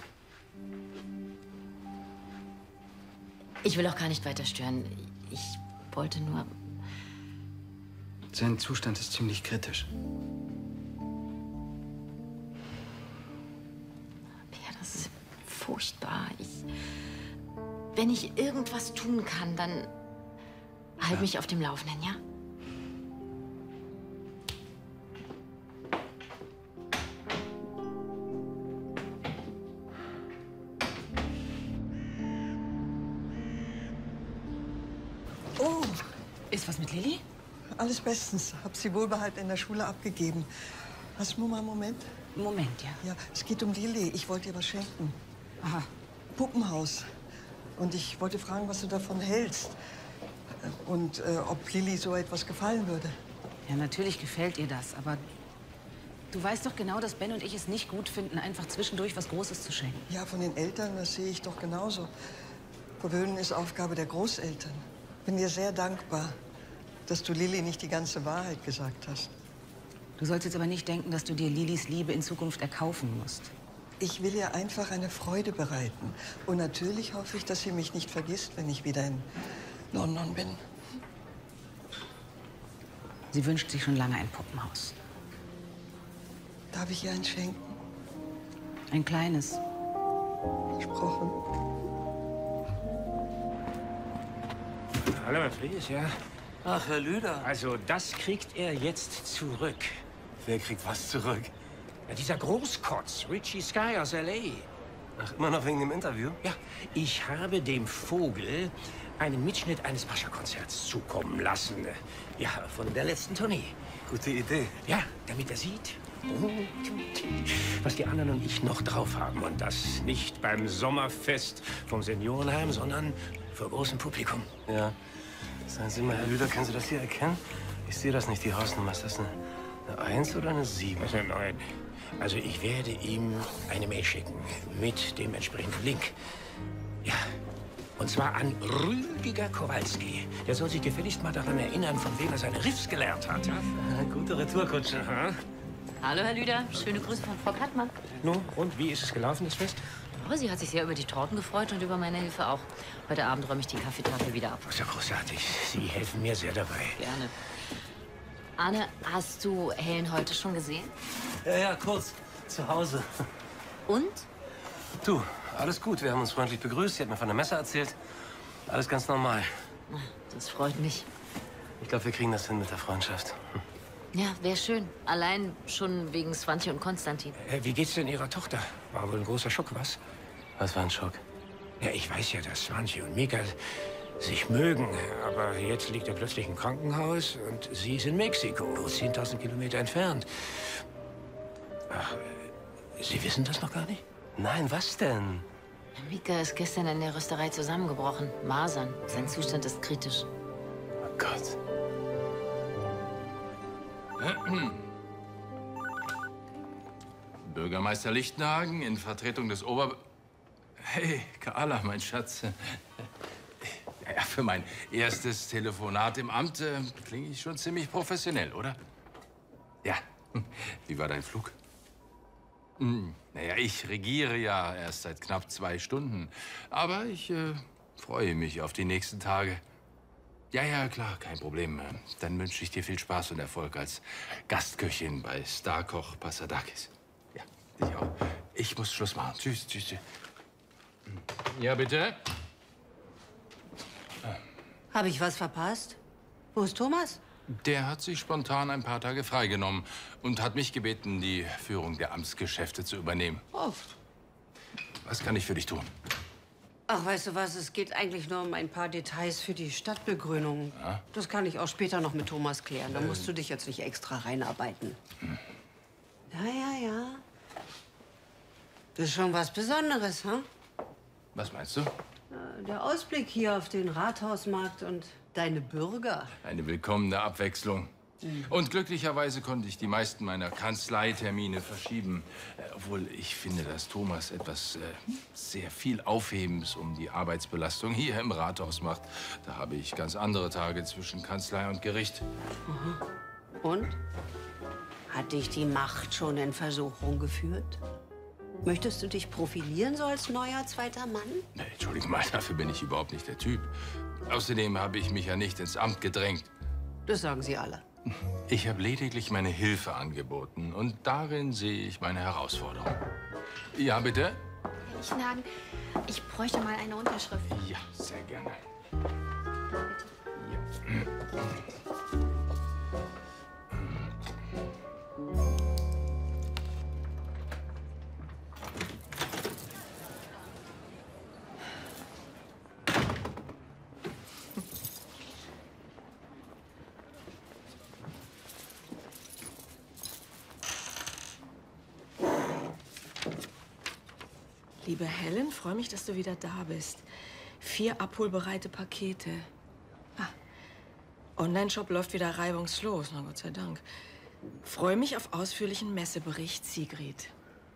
Ich will auch gar nicht weiter stören. Ich wollte nur... Sein Zustand ist ziemlich kritisch. Ja, das ist furchtbar. Wenn ich irgendwas tun kann, dann halt mich auf dem Laufenden, ja? Oh, Ist was mit Lilly? Alles bestens. Hab sie wohlbehalten in der Schule abgegeben. Hast du mal einen Moment? Moment, ja. Ja, es geht um Lilly. Ich wollte ihr was schenken. Aha. Puppenhaus. Und ich wollte fragen, was du davon hältst. Und ob Lilly so etwas gefallen würde. Ja, natürlich gefällt ihr das, aber du weißt doch genau, dass Ben und ich es nicht gut finden, einfach zwischendurch was Großes zu schenken. Ja, von den Eltern, das sehe ich doch genauso. Verwöhnen ist Aufgabe der Großeltern. Bin dir sehr dankbar, dass du Lilly nicht die ganze Wahrheit gesagt hast. Du sollst jetzt aber nicht denken, dass du dir Lillys Liebe in Zukunft erkaufen musst. Ich will ihr einfach eine Freude bereiten. Und natürlich hoffe ich, dass sie mich nicht vergisst, wenn ich wieder in London bin. Sie wünscht sich schon lange ein Puppenhaus. Darf ich ihr eins schenken? Ein kleines. Versprochen. Hallo, Herr Fries, ja? Ach, Herr Lüder. Also, das kriegt er jetzt zurück. Wer kriegt was zurück? Ja, dieser Großkotz, Richie Sky aus L.A. Ach, immer noch wegen dem Interview? Ja, ich habe dem Vogel einen Mitschnitt eines Pascha-Konzerts zukommen lassen. Ja, von der letzten Tournee. Gute Idee. Ja, damit er sieht, Was die anderen und ich noch drauf haben. Und das nicht beim Sommerfest vom Seniorenheim, sondern vor großem Publikum. Ja. Sagen Sie mal, Herr Lüder, können Sie das hier erkennen? Ich sehe das nicht, die Hausnummer. Ist das eine 1 oder eine 7? Das ist eine 9. Also ich werde ihm eine Mail schicken mit dem entsprechenden Link. Ja, und zwar an Rüdiger Kowalski. Der soll sich gefälligst mal daran erinnern, von wem er seine Riffs gelernt hat. Ja? Gute Retourkutsche. Aha. Hallo, Herr Lüder. Schöne Grüße von Frau Plattmann. Nun, und wie ist es gelaufen, das Fest? Oh, sie hat sich sehr über die Torten gefreut und über meine Hilfe auch. Heute Abend räume ich die Kaffeetafel wieder ab. Das ist ja großartig. Sie helfen mir sehr dabei. Gerne. Arne, hast du Helen heute schon gesehen? Ja, kurz. Zu Hause. Und? Du, alles gut. Wir haben uns freundlich begrüßt. Sie hat mir von der Messe erzählt. Alles ganz normal. Das freut mich. Ich glaube, wir kriegen das hin mit der Freundschaft. Ja, wäre schön. Allein schon wegen Swantje und Konstantin. Wie geht's denn Ihrer Tochter? War wohl ein großer Schock, was? Was war ein Schock? Ja, ich weiß ja, dass Swantje und Mika sich mögen. Aber jetzt liegt er plötzlich im Krankenhaus und sie ist in Mexiko, 10.000 Kilometer entfernt. Ach, Sie wissen das noch gar nicht? Nein, was denn? Mika ist gestern in der Rösterei zusammengebrochen. Masern. Sein Zustand ist kritisch. Oh Gott. Bürgermeister Lichtenhagen in Vertretung des Hey, Carla, mein Schatz. Ja, für mein erstes Telefonat im Amt klinge ich schon ziemlich professionell, oder? Ja. Wie war dein Flug? Naja, ich regiere ja erst seit knapp 2 Stunden. Aber ich freue mich auf die nächsten Tage. Ja, klar, kein Problem. Dann wünsche ich dir viel Spaß und Erfolg als Gastköchin bei Starkoch Passadakis. Ja, dich auch. Ich muss Schluss machen. Tschüss. Ja, bitte? Habe ich was verpasst? Wo ist Thomas? Der hat sich spontan ein paar Tage freigenommen und hat mich gebeten, die Führung der Amtsgeschäfte zu übernehmen. Oh. Was kann ich für dich tun? Ach, weißt du was, es geht eigentlich nur um ein paar Details für die Stadtbegrünung. Ja? Das kann ich auch später noch mit Thomas klären. Da musst du dich jetzt nicht extra reinarbeiten. Ja. Das ist schon was Besonderes, hm? Was meinst du? Der Ausblick hier auf den Rathausmarkt und deine Bürger. Eine willkommene Abwechslung. Und glücklicherweise konnte ich die meisten meiner Kanzleitermine verschieben. Obwohl ich finde, dass Thomas etwas sehr viel Aufhebens um die Arbeitsbelastung hier im Rathaus macht. Da habe ich ganz andere Tage zwischen Kanzlei und Gericht. Und? Hat dich die Macht schon in Versuchung geführt? Möchtest du dich profilieren, so als neuer zweiter Mann? Nee, Entschuldigung mal, dafür bin ich überhaupt nicht der Typ. Außerdem habe ich mich ja nicht ins Amt gedrängt. Das sagen sie alle. Ich habe lediglich meine Hilfe angeboten und darin sehe ich meine Herausforderung. Ja, bitte? Herr Lichtenhagen, ich bräuchte mal eine Unterschrift. Ja, sehr gerne. Liebe Helen, freue mich, dass du wieder da bist. 4 abholbereite Pakete. Online-Shop läuft wieder reibungslos, na Gott sei Dank. Freue mich auf ausführlichen Messebericht, Sigrid.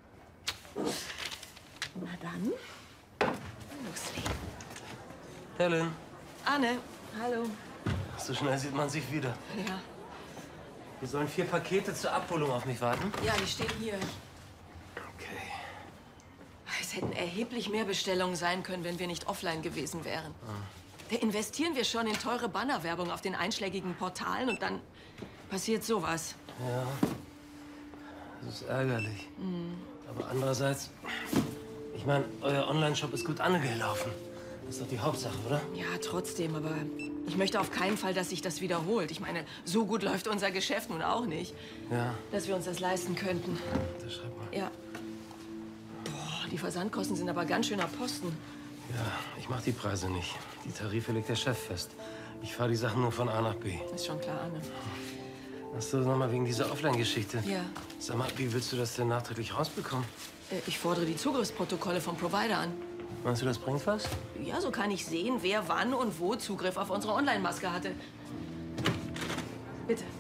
Na dann, loslegen. Helen, Anne, hallo. so schnell sieht man sich wieder. Ja. Hier sollen 4 Pakete zur Abholung auf mich warten. Ja, die stehen hier. Okay. Es hätten erheblich mehr Bestellungen sein können, wenn wir nicht offline gewesen wären. Da investieren wir schon in teure Bannerwerbung auf den einschlägigen Portalen und dann passiert sowas. Ja, das ist ärgerlich. Aber andererseits, ich meine, euer Online-Shop ist gut angelaufen. Das ist doch die Hauptsache, oder? Ja, trotzdem, aber ich möchte auf keinen Fall, dass sich das wiederholt. Ich meine, so gut läuft unser Geschäft nun auch nicht, Ja. dass wir uns das leisten könnten. Unterschreib mal. Ja. Boah, die Versandkosten sind aber ganz schöner Posten. Ja, ich mach die Preise nicht. Die Tarife legt der Chef fest. Ich fahre die Sachen nur von A nach B. Ist schon klar, Anne. Ach so, nochmal wegen dieser Offline-Geschichte. Ja. Sag mal, wie willst du das denn nachträglich rausbekommen? Ich fordere die Zugriffsprotokolle vom Provider an. Meinst du, das bringt was? Ja, so kann ich sehen, wer wann und wo Zugriff auf unsere Online-Maske hatte. Bitte.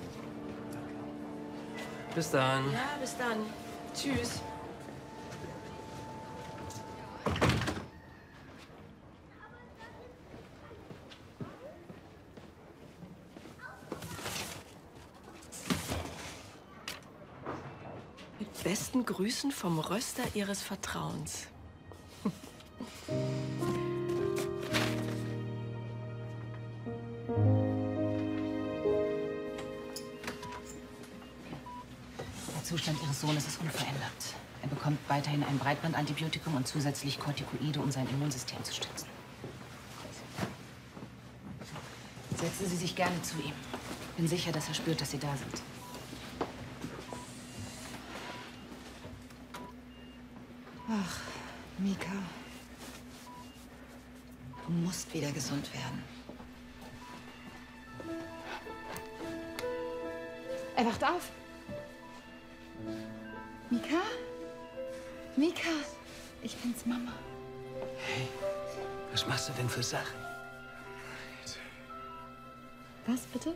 Bis dann. Ja, bis dann. Tschüss. Mit besten Grüßen vom Röster Ihres Vertrauens. Der Zustand Ihres Sohnes ist unverändert. Er bekommt weiterhin ein Breitbandantibiotikum und zusätzlich Corticoide, um sein Immunsystem zu stützen. Setzen Sie sich gerne zu ihm. Bin sicher, dass er spürt, dass Sie da sind. Ach, Mika. Du musst wieder gesund werden. Er wacht auf. Mika? Mika, ich bin's, Mama. Hey, was machst du denn für Sachen? Was bitte?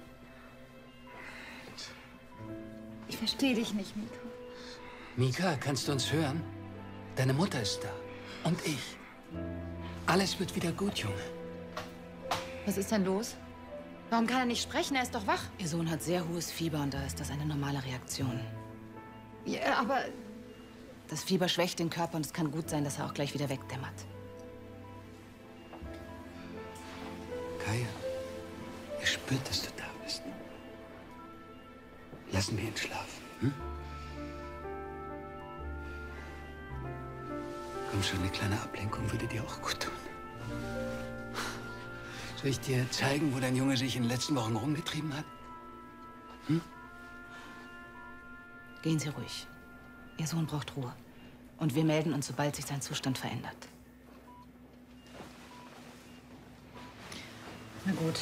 Ich verstehe dich nicht, Mika. Mika, kannst du uns hören? Deine Mutter ist da. Und ich. Alles wird wieder gut, Junge. Was ist denn los? Warum kann er nicht sprechen? Er ist doch wach. Ihr Sohn hat sehr hohes Fieber und da ist das eine normale Reaktion. Ja, aber... Das Fieber schwächt den Körper und es kann gut sein, dass er auch gleich wieder wegdämmert. Kaya, er spürt, dass du da bist. Lassen wir ihn schlafen, hm? Komm schon, eine kleine Ablenkung würde dir auch gut tun. Soll ich dir zeigen, wo dein Junge sich in den letzten Wochen rumgetrieben hat? Hm? Gehen Sie ruhig. Ihr Sohn braucht Ruhe. Und wir melden uns, sobald sich sein Zustand verändert. Na gut.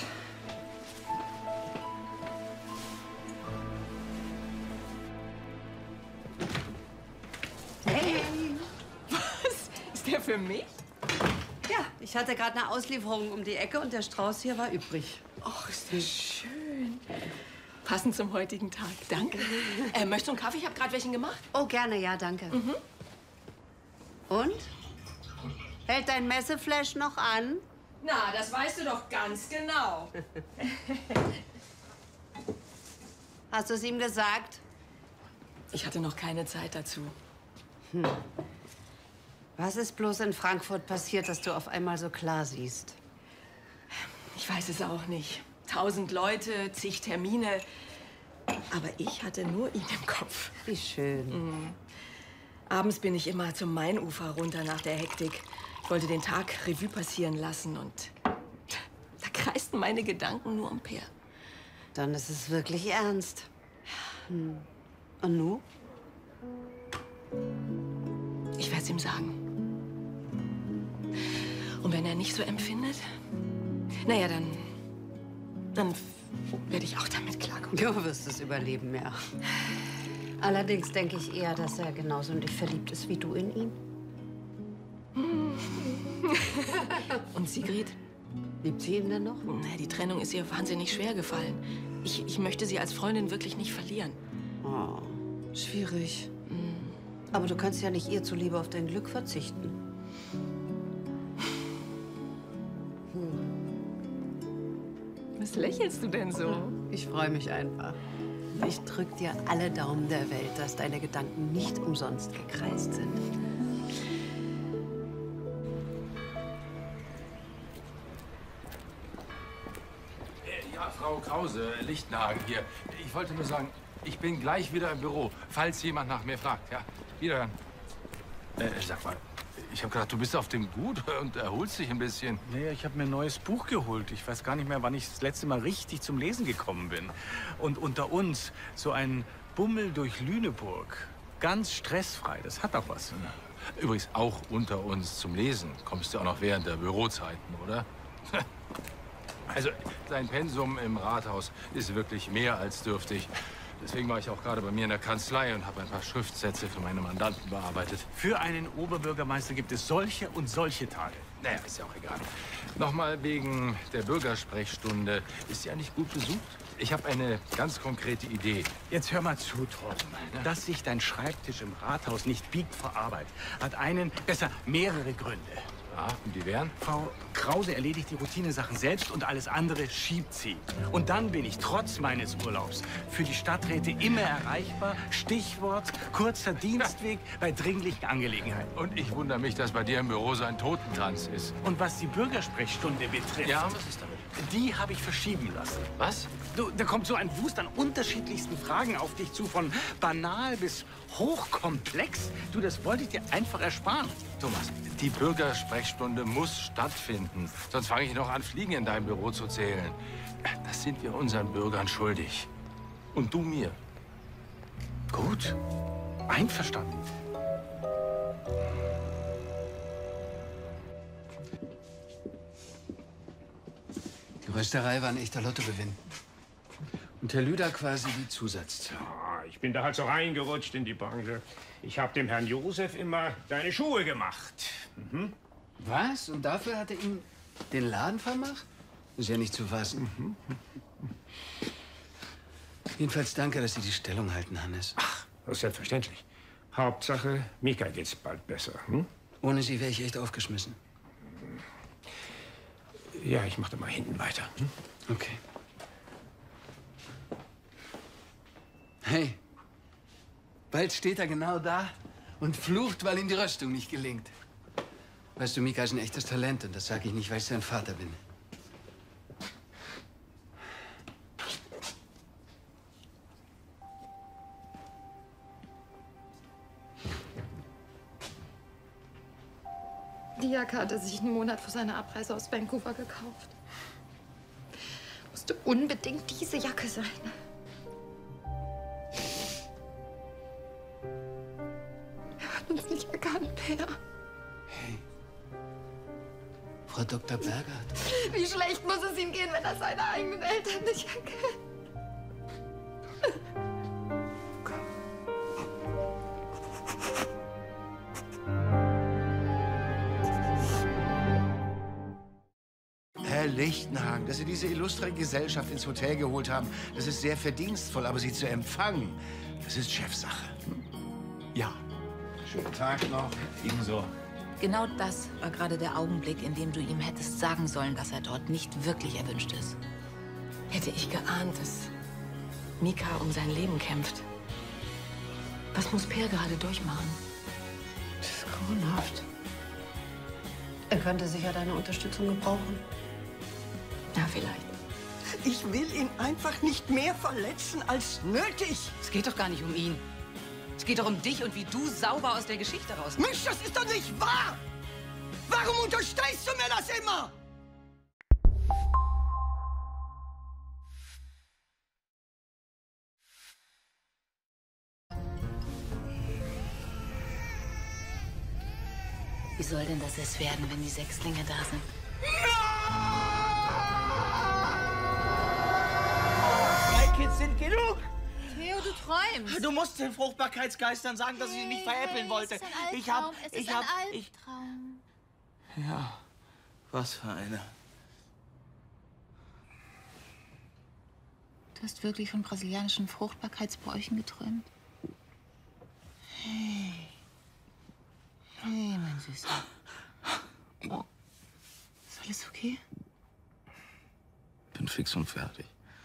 Hey! Was? Ist der für mich? Ja, ich hatte gerade eine Auslieferung um die Ecke und der Strauß hier war übrig. Och, ist das schön. Passend zum heutigen Tag. Danke. Möchtest du einen Kaffee? Ich habe gerade welchen gemacht. Oh, gerne, ja, danke. Mhm. Und? Hält dein Messeflash noch an? Na, das weißt du doch ganz genau. Hast du es ihm gesagt? Ich hatte noch keine Zeit dazu. Was ist bloß in Frankfurt passiert, dass du auf einmal so klar siehst? Ich weiß es auch nicht. 1000 Leute, zig Termine. Aber ich hatte nur ihn im Kopf. Wie schön. Mhm. Abends bin ich immer zum Mainufer runter nach der Hektik. Ich wollte den Tag Revue passieren lassen und da kreisten meine Gedanken nur um Peer. Dann ist es wirklich ernst. Und nu? Ich werde es ihm sagen. Und wenn er nicht so empfindet, naja, dann werde ich auch damit klarkommen. Du wirst es überleben, ja. Allerdings denke ich eher, dass er genauso in dich verliebt ist wie du in ihn. Und Sigrid? Liebt sie ihn denn noch? Na, die Trennung ist ihr wahnsinnig schwer gefallen. Ich möchte sie als Freundin wirklich nicht verlieren. Oh, schwierig. Aber du kannst ja nicht ihr zuliebe auf dein Glück verzichten. Was lächelst du denn so? Ich freue mich einfach. Ich drück dir alle Daumen der Welt, dass deine Gedanken nicht umsonst gekreist sind. Ja, Frau Krause, Lichtenhagen hier. Ich wollte nur sagen, ich bin gleich wieder im Büro, falls jemand nach mir fragt. Ja, wiederhören. Sag mal, ich habe gedacht, du bist auf dem Gut und erholst dich ein bisschen. Naja, ich habe mir ein neues Buch geholt. Ich weiß gar nicht mehr, wann ich das letzte Mal richtig zum Lesen gekommen bin. Und unter uns so ein Bummel durch Lüneburg. Ganz stressfrei. Das hat auch was. Übrigens, auch unter uns zum Lesen kommst du auch noch während der Bürozeiten, oder? Also, dein Pensum im Rathaus ist wirklich mehr als dürftig. Deswegen war ich auch gerade bei mir in der Kanzlei und habe ein paar Schriftsätze für meine Mandanten bearbeitet. Für einen Oberbürgermeister gibt es solche und solche Tage. Naja, ist ja auch egal. Nochmal wegen der Bürgersprechstunde. Ist ja nicht gut besucht? Ich habe eine ganz konkrete Idee. Jetzt hör mal zu, Torben. Dass sich dein Schreibtisch im Rathaus nicht biegt vor Arbeit, hat besser mehrere Gründe. Ja, und die wären? Frau Krause erledigt die Routinesachen selbst und alles andere schiebt sie. Und dann bin ich trotz meines Urlaubs für die Stadträte immer erreichbar. Stichwort kurzer Dienstweg bei dringlichen Angelegenheiten. Und ich wundere mich, dass bei dir im Büro so ein Totentanz ist. Und was die Bürgersprechstunde betrifft... Ja, was ist damit? Die habe ich verschieben lassen. Was? Du, da kommt so ein Wust an unterschiedlichsten Fragen auf dich zu, von banal bis hochkomplex. Du, das wollte ich dir einfach ersparen. Thomas, die Bürgersprechstunde muss stattfinden. Sonst fange ich noch an, Fliegen in deinem Büro zu zählen. Das sind wir unseren Bürgern schuldig. Und du mir. Gut. Einverstanden. Die Rösterei war ein echter Lottogewinn. Und Herr Lüder quasi die Zusatzzahl. Ja, ich bin da halt so reingerutscht in die Branche. Ich habe dem Herrn Josef immer deine Schuhe gemacht. Mhm. Was? Und dafür hat er ihm den Laden vermacht? Ist ja nicht zu fassen. Jedenfalls danke, dass Sie die Stellung halten, Hannes. Ach, das ist selbstverständlich. Hauptsache, Mika geht's bald besser. Hm? Ohne Sie wäre ich echt aufgeschmissen. Ja, ich mache da mal hinten weiter. Hm? Okay. Hey, bald steht er genau da und flucht, weil ihm die Röstung nicht gelingt. Weißt du, Mika ist ein echtes Talent und das sage ich nicht, weil ich sein Vater bin. Die Jacke hat er sich einen Monat vor seiner Abreise aus Vancouver gekauft. Musste unbedingt diese Jacke sein. Er hat uns nicht erkannt, Per. Hey, Frau Dr. Bergert. Wie schlecht muss es ihm gehen, wenn er seine eigenen Eltern nicht erkennt? Herr Lichtenhagen, dass Sie diese illustre Gesellschaft ins Hotel geholt haben, das ist sehr verdienstvoll. Aber Sie zu empfangen, das ist Chefsache. Ja. Schönen Tag noch. Ebenso. Genau das war gerade der Augenblick, in dem du ihm hättest sagen sollen, dass er dort nicht wirklich erwünscht ist. Hätte ich geahnt, dass Mika um sein Leben kämpft. Was muss Per gerade durchmachen? Das ist grauenhaft. Er könnte sicher deine Unterstützung gebrauchen. Ja, vielleicht. Ich will ihn einfach nicht mehr verletzen als nötig. Es geht doch gar nicht um ihn. Es geht doch um dich und wie du sauber aus der Geschichte rauskommst. Mensch, das ist doch nicht wahr! Warum unterstellst du mir das immer? Wie soll denn das erst werden, wenn die Sechslinge da sind? Drei Kids sind genug. Theo, du träumst. Du musst den Fruchtbarkeitsgeistern sagen, dass ich sie nicht veräppeln wollte. Albtraum. Ja, was für eine. Du hast wirklich von brasilianischen Fruchtbarkeitsbräuchen geträumt? Hey. Hey, mein Süßer. Oh. Ist alles okay? Bin fix und fertig.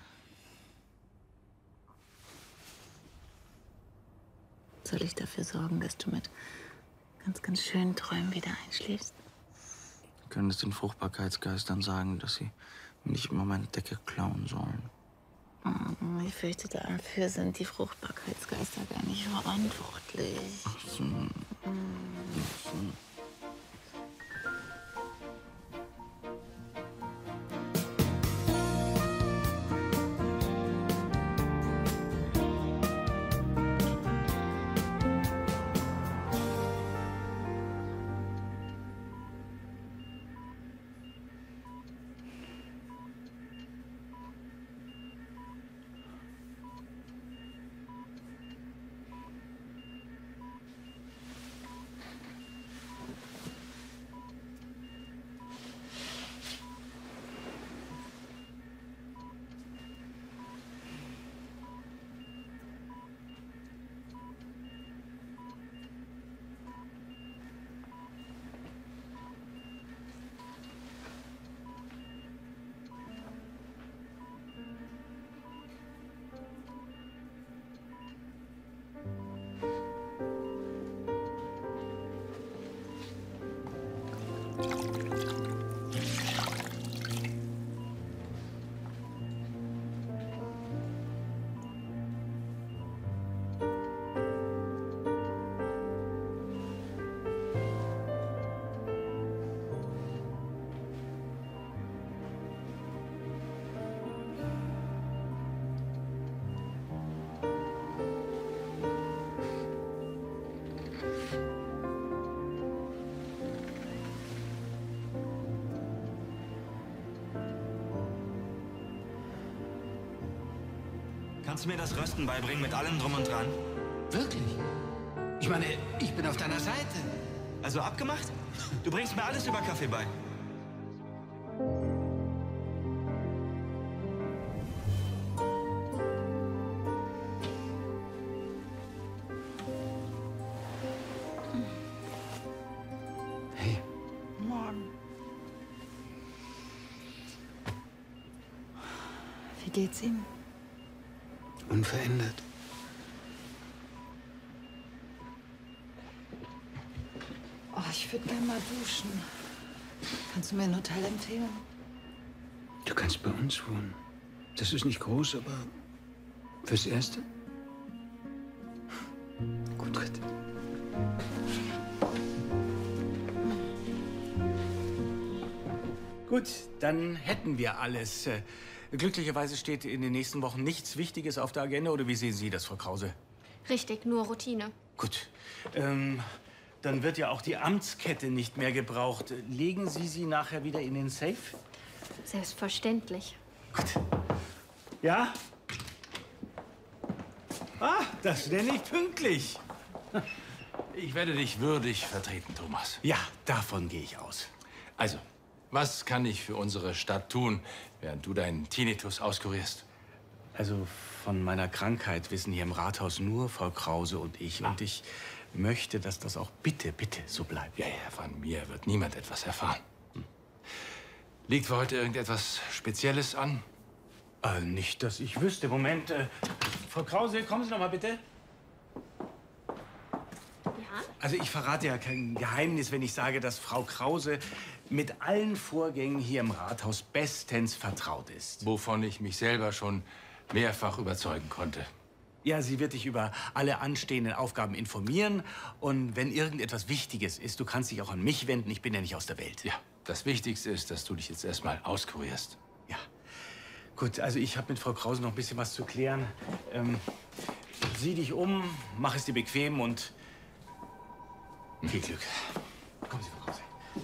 Soll ich dafür sorgen, dass du mit ganz, ganz schönen Träumen wieder einschläfst? Du könntest den Fruchtbarkeitsgeistern sagen, dass sie nicht immer meine Decke klauen sollen. Oh, ich fürchte, dafür sind die Fruchtbarkeitsgeister gar nicht verantwortlich. Ach so. Ach so. Kannst du mir das Rösten beibringen mit allem drum und dran? Wirklich? Ich meine, ich bin auf deiner Seite. Also abgemacht? Du bringst mir alles über Kaffee bei. Hey. Morgen. Wie geht's ihm? Unverändert. Oh, ich würde gerne mal duschen. Kannst du mir ein Hotel empfehlen? Du kannst bei uns wohnen. Das ist nicht groß, aber fürs Erste. Gut, gut. Gut, dann hätten wir alles. Glücklicherweise steht in den nächsten Wochen nichts Wichtiges auf der Agenda. Oder wie sehen Sie das, Frau Krause? Richtig, nur Routine. Gut. Dann wird ja auch die Amtskette nicht mehr gebraucht. Legen Sie sie nachher wieder in den Safe? Selbstverständlich. Ja? Ah, das nenne ich pünktlich. Ich werde dich würdig vertreten, Thomas. Ja, davon gehe ich aus. Also, was kann ich für unsere Stadt tun, während du deinen Tinnitus auskurierst? Also, von meiner Krankheit wissen hier im Rathaus nur Frau Krause und ich. Und ich möchte, dass das auch bitte, bitte so bleibt. Ja, ja, von mir wird niemand etwas erfahren. Liegt für heute irgendetwas Spezielles an? Nicht, dass ich wüsste. Moment, Frau Krause, kommen Sie noch mal bitte. Ja? Also ich verrate ja kein Geheimnis, wenn ich sage, dass Frau Krause mit allen Vorgängen hier im Rathaus bestens vertraut ist. Wovon ich mich selber schon mehrfach überzeugen konnte. Ja, sie wird dich über alle anstehenden Aufgaben informieren. Und wenn irgendetwas Wichtiges ist, du kannst dich auch an mich wenden. Ich bin ja nicht aus der Welt. Ja, das Wichtigste ist, dass du dich jetzt erstmal auskurierst. Ja. Gut, also ich habe mit Frau Krause noch ein bisschen was zu klären. Sieh dich um, mach es dir bequem und viel Glück. Kommen Sie, Frau Krause.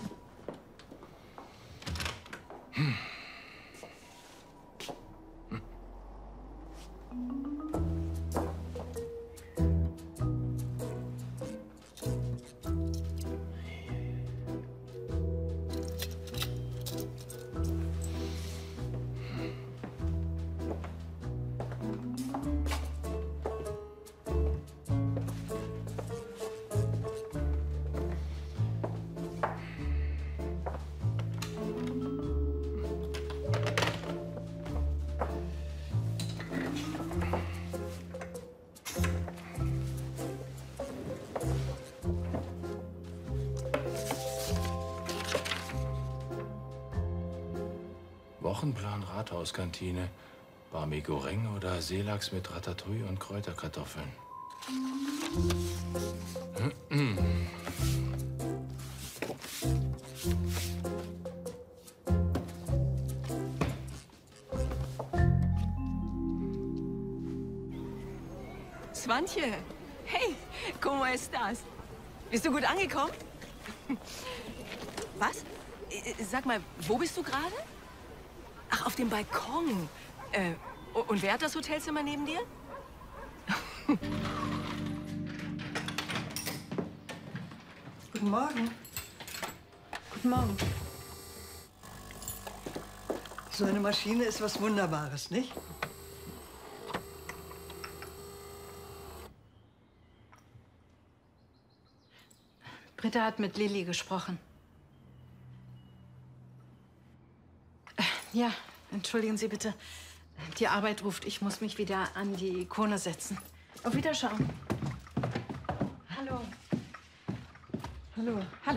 Wochenplan Rathauskantine. Barmi Goreng oder Seelachs mit Ratatouille und Kräuterkartoffeln. Swantje, hey, ¿cómo estás? Bist du gut angekommen? Was? Sag mal, wo bist du gerade? Ach, auf dem Balkon. Und wer hat das Hotelzimmer neben dir? Guten Morgen. Guten Morgen. So eine Maschine ist was Wunderbares, nicht? Britta hat mit Lilly gesprochen. Ja, entschuldigen Sie bitte. Die Arbeit ruft. Ich muss mich wieder an die Ikone setzen. Auf Wiederschauen. Hallo. Hallo. Hallo.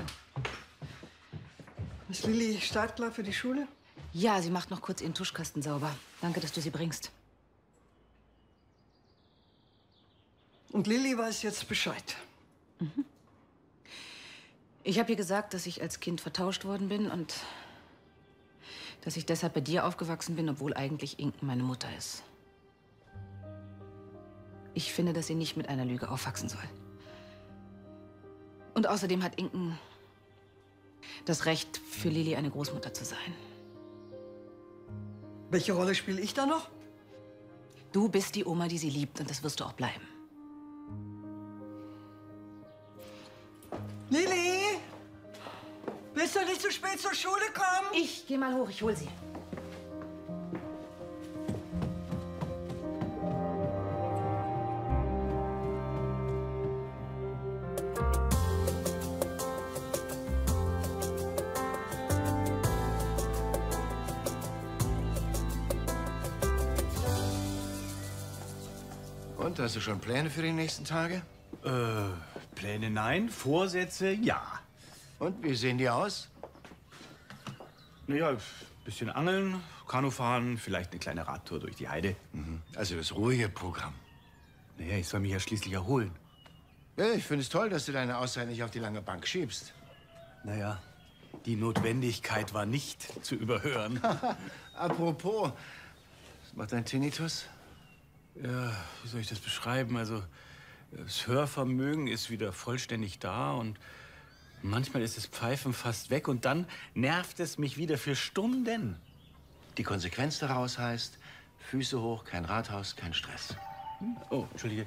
Ist Lilly startklar für die Schule? Ja, sie macht noch kurz ihren Tuschkasten sauber. Danke, dass du sie bringst. Und Lilly weiß jetzt Bescheid. Mhm. Ich habe ihr gesagt, dass ich als Kind vertauscht worden bin und dass ich deshalb bei dir aufgewachsen bin, obwohl eigentlich Inken meine Mutter ist. Ich finde, dass sie nicht mit einer Lüge aufwachsen soll. Und außerdem hat Inken das Recht, für Lilly eine Großmutter zu sein. Welche Rolle spiele ich da noch? Du bist die Oma, die sie liebt, und das wirst du auch bleiben. Lili! Willst du nicht zu spät zur Schule kommen? Ich geh mal hoch, ich hol sie. Und, hast du schon Pläne für die nächsten Tage? Pläne nein, Vorsätze ja. Und, wie sehen die aus? Naja, ein bisschen angeln, Kanu fahren, vielleicht eine kleine Radtour durch die Heide. Also das ruhige Programm. Naja, ich soll mich ja schließlich erholen. Ja, ich finde es toll, dass du deine Auszeit nicht auf die lange Bank schiebst. Naja, die Notwendigkeit war nicht zu überhören. Apropos, was macht dein Tinnitus? Ja, wie soll ich das beschreiben? Also, das Hörvermögen ist wieder vollständig da und manchmal ist das Pfeifen fast weg und dann nervt es mich wieder für Stunden. Die Konsequenz daraus heißt, Füße hoch, kein Rathaus, kein Stress. Oh, Entschuldige.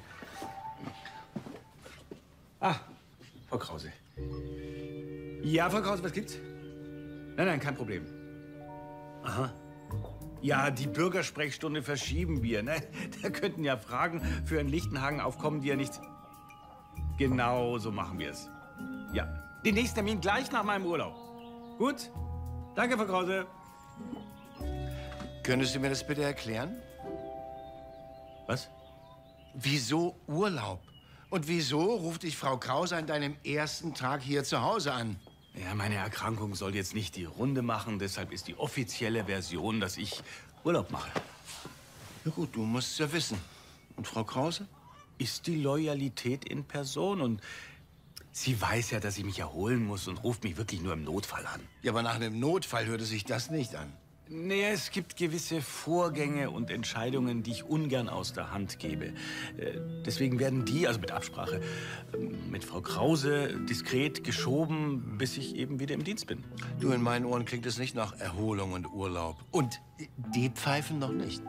Ah, Frau Krause. Ja, Frau Krause, was gibt's? Nein, kein Problem. Aha. Ja, die Bürgersprechstunde verschieben wir, ne? Da könnten ja Fragen für Herrn Lichtenhagen aufkommen, die er nicht... Genau so machen wir es. Ja, den nächsten Termin gleich nach meinem Urlaub. Gut? Danke, Frau Krause. Könntest du mir das bitte erklären? Was? Wieso Urlaub? Und wieso ruft dich Frau Krause an deinem ersten Tag hier zu Hause an? Ja, meine Erkrankung soll jetzt nicht die Runde machen. Deshalb ist die offizielle Version, dass ich Urlaub mache. Ja gut, du musst es ja wissen. Und Frau Krause? Ist die Loyalität in Person. Und sie weiß ja, dass ich mich erholen muss und ruft mich wirklich nur im Notfall an. Ja, aber nach einem Notfall hörte sich das nicht an. Naja, es gibt gewisse Vorgänge und Entscheidungen, die ich ungern aus der Hand gebe. Deswegen werden die, also mit Absprache, mit Frau Krause diskret geschoben, bis ich eben wieder im Dienst bin. Du, in meinen Ohren klingt es nicht nach Erholung und Urlaub. Und die pfeifen noch nicht.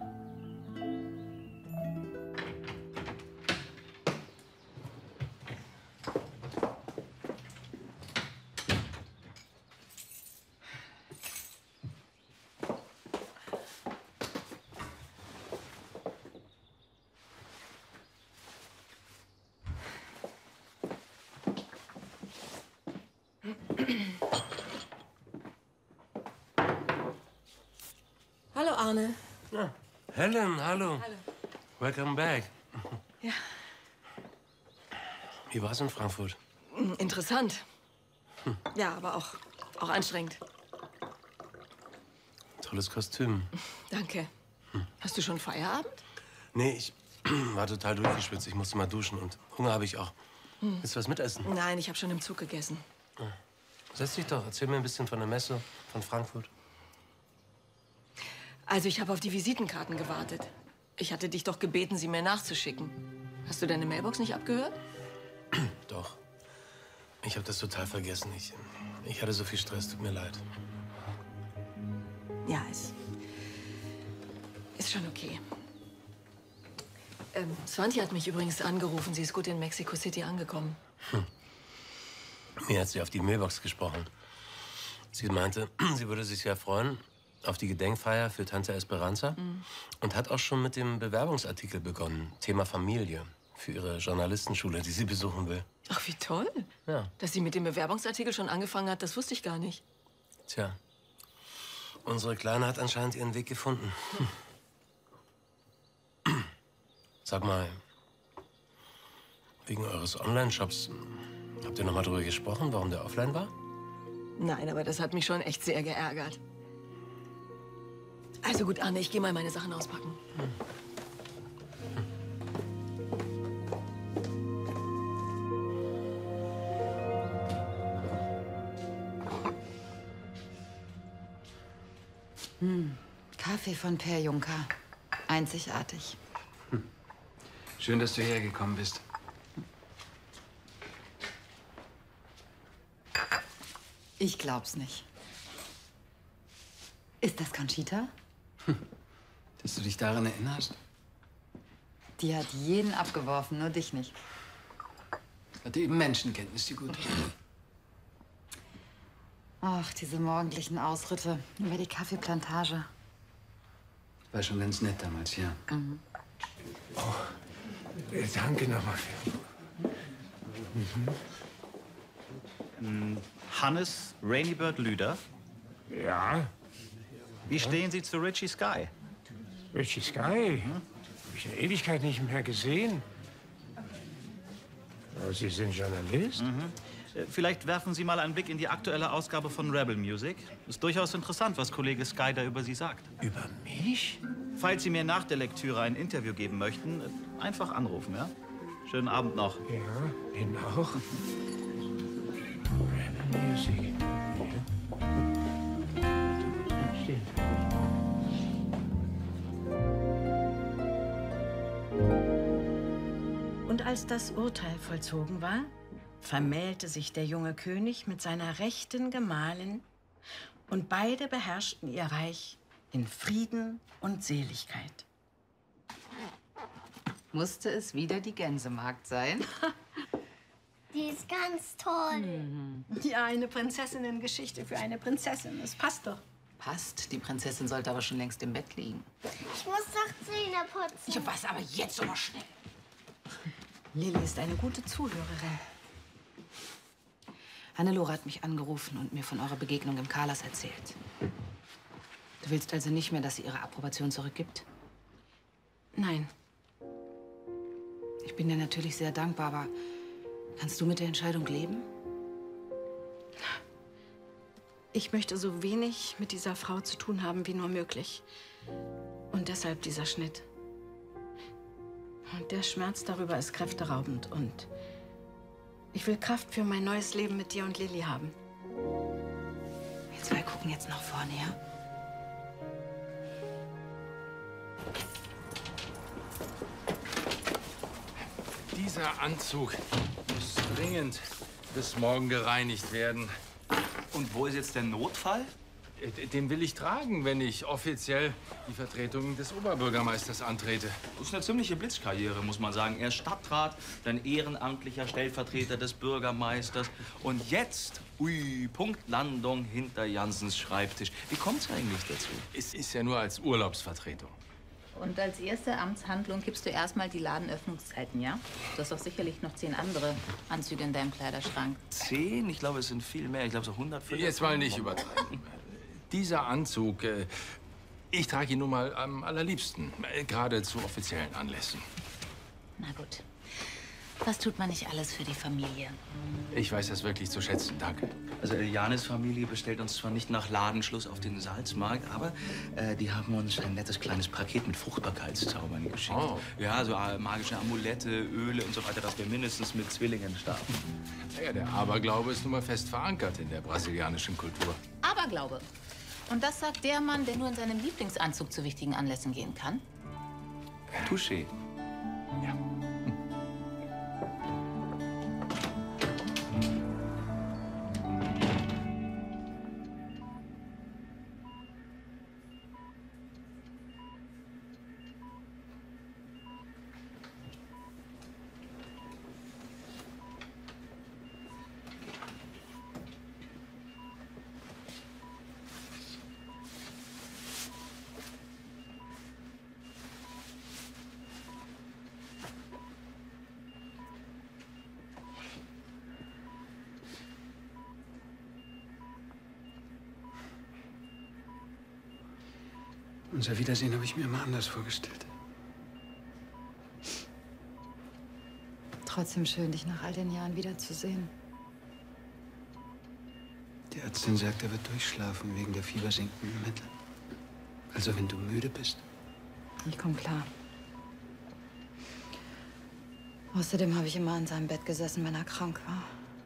Hallo, Arne. Ja. Helen, hallo. Hallo. Welcome back. Ja. Wie war's in Frankfurt? Interessant. Ja, aber auch anstrengend. Tolles Kostüm. Danke. Hast du schon Feierabend? Nee, ich war total durchgeschwitzt. Ich musste mal duschen und Hunger habe ich auch. Willst du was mitessen? Nein, ich habe schon im Zug gegessen. Setz dich doch. Erzähl mir ein bisschen von der Messe, von Frankfurt. Also, ich habe auf die Visitenkarten gewartet. Ich hatte dich doch gebeten, sie mir nachzuschicken. Hast du deine Mailbox nicht abgehört? Doch. Ich habe das total vergessen. Ich hatte so viel Stress. Tut mir leid. Ja, ist schon okay. Svanti hat mich übrigens angerufen. Sie ist gut in Mexico City angekommen. Mir hat sie auf die Mailbox gesprochen. Sie meinte, sie würde sich sehr freuen auf die Gedenkfeier für Tante Esperanza und hat auch schon mit dem Bewerbungsartikel begonnen. Thema Familie für ihre Journalistenschule, die sie besuchen will. Ach, wie toll. Ja. Dass sie mit dem Bewerbungsartikel schon angefangen hat, das wusste ich gar nicht. Tja, unsere Kleine hat anscheinend ihren Weg gefunden. Sag mal, wegen eures Online-Shops, habt ihr noch mal drüber gesprochen, warum der offline war? Nein, aber das hat mich schon echt sehr geärgert. Also gut, Arne, ich gehe mal meine Sachen auspacken. Kaffee von Per Juncker. Einzigartig. Schön, dass du hergekommen bist. Ich glaub's nicht. Ist das Conchita? Dass du dich daran erinnerst? Die hat jeden abgeworfen, nur dich nicht. Hatte eben Menschenkenntnis, die Gute. Ach, diese morgendlichen Ausritte über die Kaffeeplantage. War schon ganz nett damals, ja. Mhm. Danke nochmal. Hannes Rainybird Lüder. Ja? Wie stehen Sie zu Richie Sky? Richie Sky? Hab ich in Ewigkeit nicht mehr gesehen. Aber Sie sind Journalist? Vielleicht werfen Sie mal einen Blick in die aktuelle Ausgabe von Rebel Music. Ist durchaus interessant, was Kollege Sky da über Sie sagt. Über mich? Falls Sie mir nach der Lektüre ein Interview geben möchten, einfach anrufen, ja? Schönen Abend noch. Ja, Ihnen auch. Rebel Music. Stehen. Und als das Urteil vollzogen war, vermählte sich der junge König mit seiner rechten Gemahlin und beide beherrschten ihr Reich in Frieden und Seligkeit. Musste es wieder die Gänsemarkt sein? Die ist ganz toll. Ja, eine Prinzessinnengeschichte für eine Prinzessin. Das passt doch. Passt. Die Prinzessin sollte aber schon längst im Bett liegen. Ich muss doch Zähne putzen. Ich weiß aber jetzt aber schnell. Lilly ist eine gute Zuhörerin. Hannelore hat mich angerufen und mir von eurer Begegnung im Carlas erzählt. Du willst also nicht mehr, dass sie ihre Approbation zurückgibt? Nein. Ich bin dir natürlich sehr dankbar, aber kannst du mit der Entscheidung leben? Ich möchte so wenig mit dieser Frau zu tun haben wie nur möglich. Und deshalb dieser Schnitt. Und der Schmerz darüber ist kräfteraubend. Und ich will Kraft für mein neues Leben mit dir und Lilly haben. Wir zwei gucken jetzt nach vorne, ja? Dieser Anzug muss dringend bis morgen gereinigt werden. Und wo ist jetzt der Notfall? Den will ich tragen, wenn ich offiziell die Vertretung des Oberbürgermeisters antrete. Das ist eine ziemliche Blitzkarriere, muss man sagen. Erst Stadtrat, dann ehrenamtlicher Stellvertreter des Bürgermeisters. Und jetzt, Punktlandung hinter Janssens Schreibtisch. Wie kommt's eigentlich dazu? Es ist ja nur als Urlaubsvertretung. Und als erste Amtshandlung gibst du erstmal die Ladenöffnungszeiten, ja? Du hast doch sicherlich noch 10 andere Anzüge in deinem Kleiderschrank. 10? Ich glaube, es sind viel mehr. Ich glaube, so 100. Jetzt mal nicht übertreiben. Dieser Anzug, ich trage ihn nun mal am allerliebsten. Gerade zu offiziellen Anlässen. Na gut. Was tut man nicht alles für die Familie? Ich weiß das wirklich zu schätzen, danke. Also Janis Familie bestellt uns zwar nicht nach Ladenschluss auf den Salzmarkt, aber die haben uns ein nettes kleines Paket mit Fruchtbarkeitszaubern geschickt. Oh. Ja, so magische Amulette, Öle und so weiter, dass wir mindestens mit Zwillingen starten. Ja, der Aberglaube ist nun mal fest verankert in der brasilianischen Kultur. Aberglaube. Und das sagt der Mann, der nur in seinem Lieblingsanzug zu wichtigen Anlässen gehen kann? Touché. Ja. Unser Wiedersehen habe ich mir immer anders vorgestellt. Trotzdem schön, dich nach all den Jahren wiederzusehen. Die Ärztin sagt, er wird durchschlafen wegen der fiebersenkenden Mittel. Also wenn du müde bist. Ich komme klar. Außerdem habe ich immer an seinem Bett gesessen, wenn er krank war.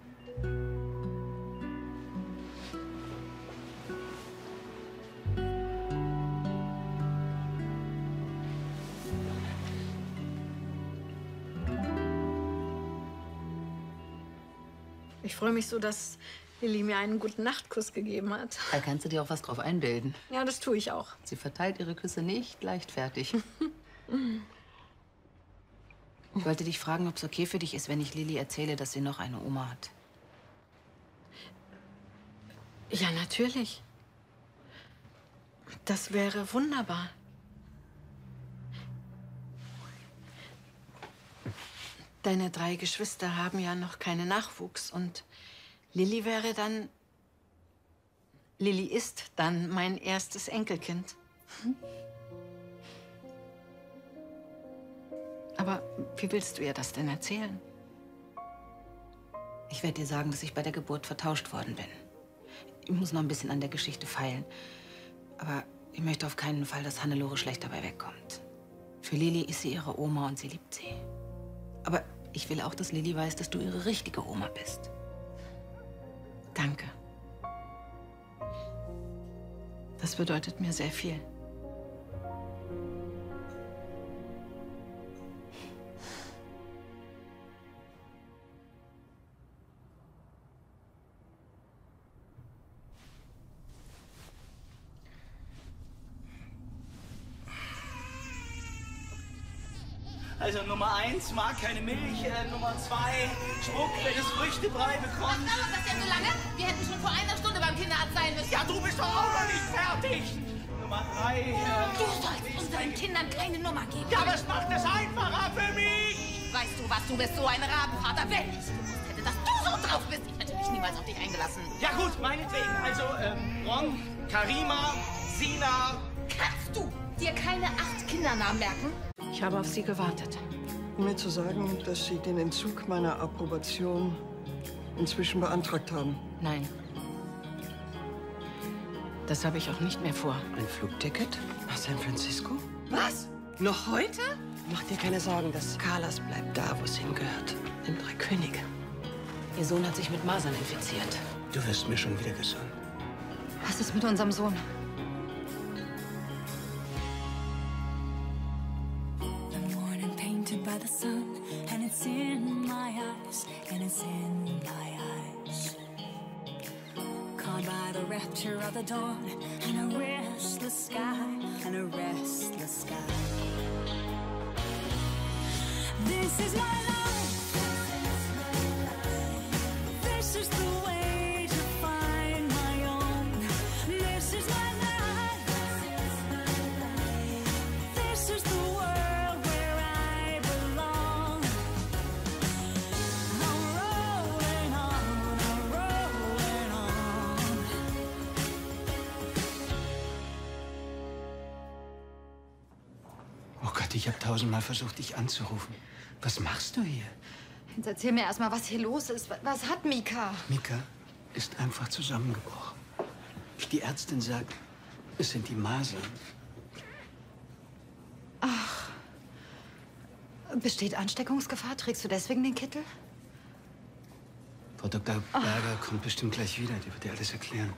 Ich freue mich so, dass Lilly mir einen guten Nachtkuss gegeben hat. Da kannst du dir auch was drauf einbilden. Ja, das tue ich auch. Sie verteilt ihre Küsse nicht leichtfertig. Ich wollte dich fragen, ob es okay für dich ist, wenn ich Lilly erzähle, dass sie noch eine Oma hat. Ja, natürlich. Das wäre wunderbar. Deine 3 Geschwister haben ja noch keinen Nachwuchs und Lilly wäre dann... Lilly ist dann mein erstes Enkelkind. Aber wie willst du ihr das denn erzählen? Ich werde dir sagen, dass ich bei der Geburt vertauscht worden bin. Ich muss noch ein bisschen an der Geschichte feilen. Aber ich möchte auf keinen Fall, dass Hannelore schlecht dabei wegkommt. Für Lilly ist sie ihre Oma und sie liebt sie. Aber ich will auch, dass Lilly weiß, dass du ihre richtige Oma bist. Danke. Das bedeutet mir sehr viel. Also Nummer 1 mag keine Milch, Nummer 2 Schmuck, wenn es Früchtebrei bekommt. Was dauert das denn so lange? Wir hätten schon vor einer Stunde beim Kinderarzt sein müssen. Ja, du bist doch auch noch nicht fertig. Nummer 3... Du sollst unseren Kindern keine Nummer geben. Ja, aber es macht es einfacher für mich. Weißt du was, du bist so ein Rabenvater. Wenn ich gewusst hätte, dass du so drauf bist, ich hätte mich niemals auf dich eingelassen. Ja gut, meinetwegen. Also, Ron, Karima, Sina... Kannst du dir keine 8 Kindernamen merken? Ich habe auf Sie gewartet. Um mir zu sagen, dass Sie den Entzug meiner Approbation inzwischen beantragt haben. Nein. Das habe ich auch nicht mehr vor. Ein Flugticket nach San Francisco? Was? Noch heute? Mach dir keine Sorgen, das Carlas bleibt da, wo es hingehört. Im 3 Könige. Ihr Sohn hat sich mit Masern infiziert. Du wirst mir schon wieder gesagt. Was ist mit unserem Sohn? By the sun, and it's in my eyes, and it's in my eyes. Caught by the rapture of the dawn, and a restless sky, and a restless sky. This is my life. This is the way to find my own. This is my life. This is the world. Ich habe 1000-mal versucht, dich anzurufen. Was machst du hier? Jetzt erzähl mir erst mal, was hier los ist. Was hat Mika? Mika ist einfach zusammengebrochen. Die Ärztin sagt, es sind die Masern. Ach. Besteht Ansteckungsgefahr? Trägst du deswegen den Kittel? Frau Dr. Berger kommt bestimmt gleich wieder. Die wird dir alles erklären.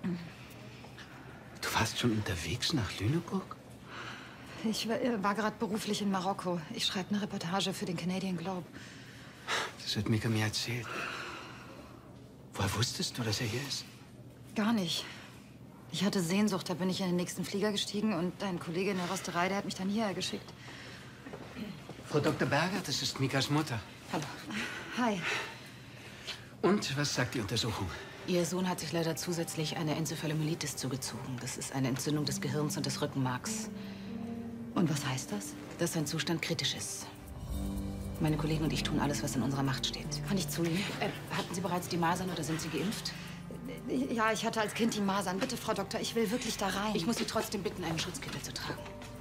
Du warst schon unterwegs nach Lüneburg? Ich war gerade beruflich in Marokko. Ich schreibe eine Reportage für den Canadian Globe. Das hat Mika mir erzählt. Woher wusstest du, dass er hier ist? Gar nicht. Ich hatte Sehnsucht, da bin ich in den nächsten Flieger gestiegen und dein Kollege in der Rösterei, der hat mich dann hierher geschickt. Frau Dr. Berger, das ist Mikas Mutter. Hallo. Hi. Und was sagt die Untersuchung? Ihr Sohn hat sich leider zusätzlich eine Enzephalomyelitis zugezogen. Das ist eine Entzündung des Gehirns und des Rückenmarks. Und was heißt das? Dass sein Zustand kritisch ist. Meine Kollegen und ich tun alles, was in unserer Macht steht. Kann ich zu Ihnen? Hatten Sie bereits die Masern oder sind Sie geimpft? Ja, ich hatte als Kind die Masern. Bitte, Frau Doktor, ich will wirklich da rein. Ich muss Sie trotzdem bitten, einen Schutzkittel zu tragen.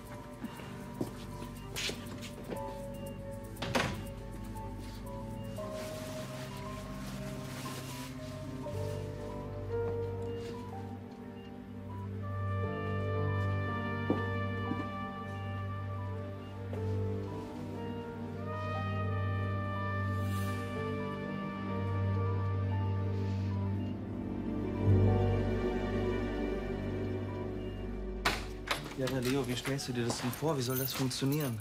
Ja, aber Leo, wie stellst du dir das denn vor? Wie soll das funktionieren?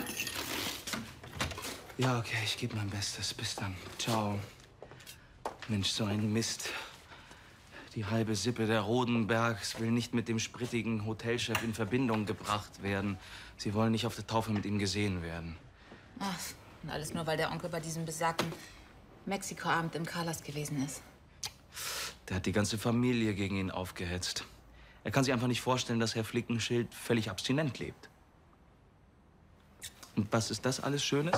Ja, okay, ich gebe mein Bestes. Bis dann. Ciao. Mensch, so ein Mist. Die halbe Sippe der Rodenbergs will nicht mit dem sprittigen Hotelchef in Verbindung gebracht werden. Sie wollen nicht auf der Taufe mit ihm gesehen werden. Ach, Und alles nur, weil der Onkel bei diesem besagten Mexiko-Abend im Carlas gewesen ist. Der hat die ganze Familie gegen ihn aufgehetzt. Er kann sich einfach nicht vorstellen, dass Herr Flickenschild völlig abstinent lebt. Und was ist das alles Schönes?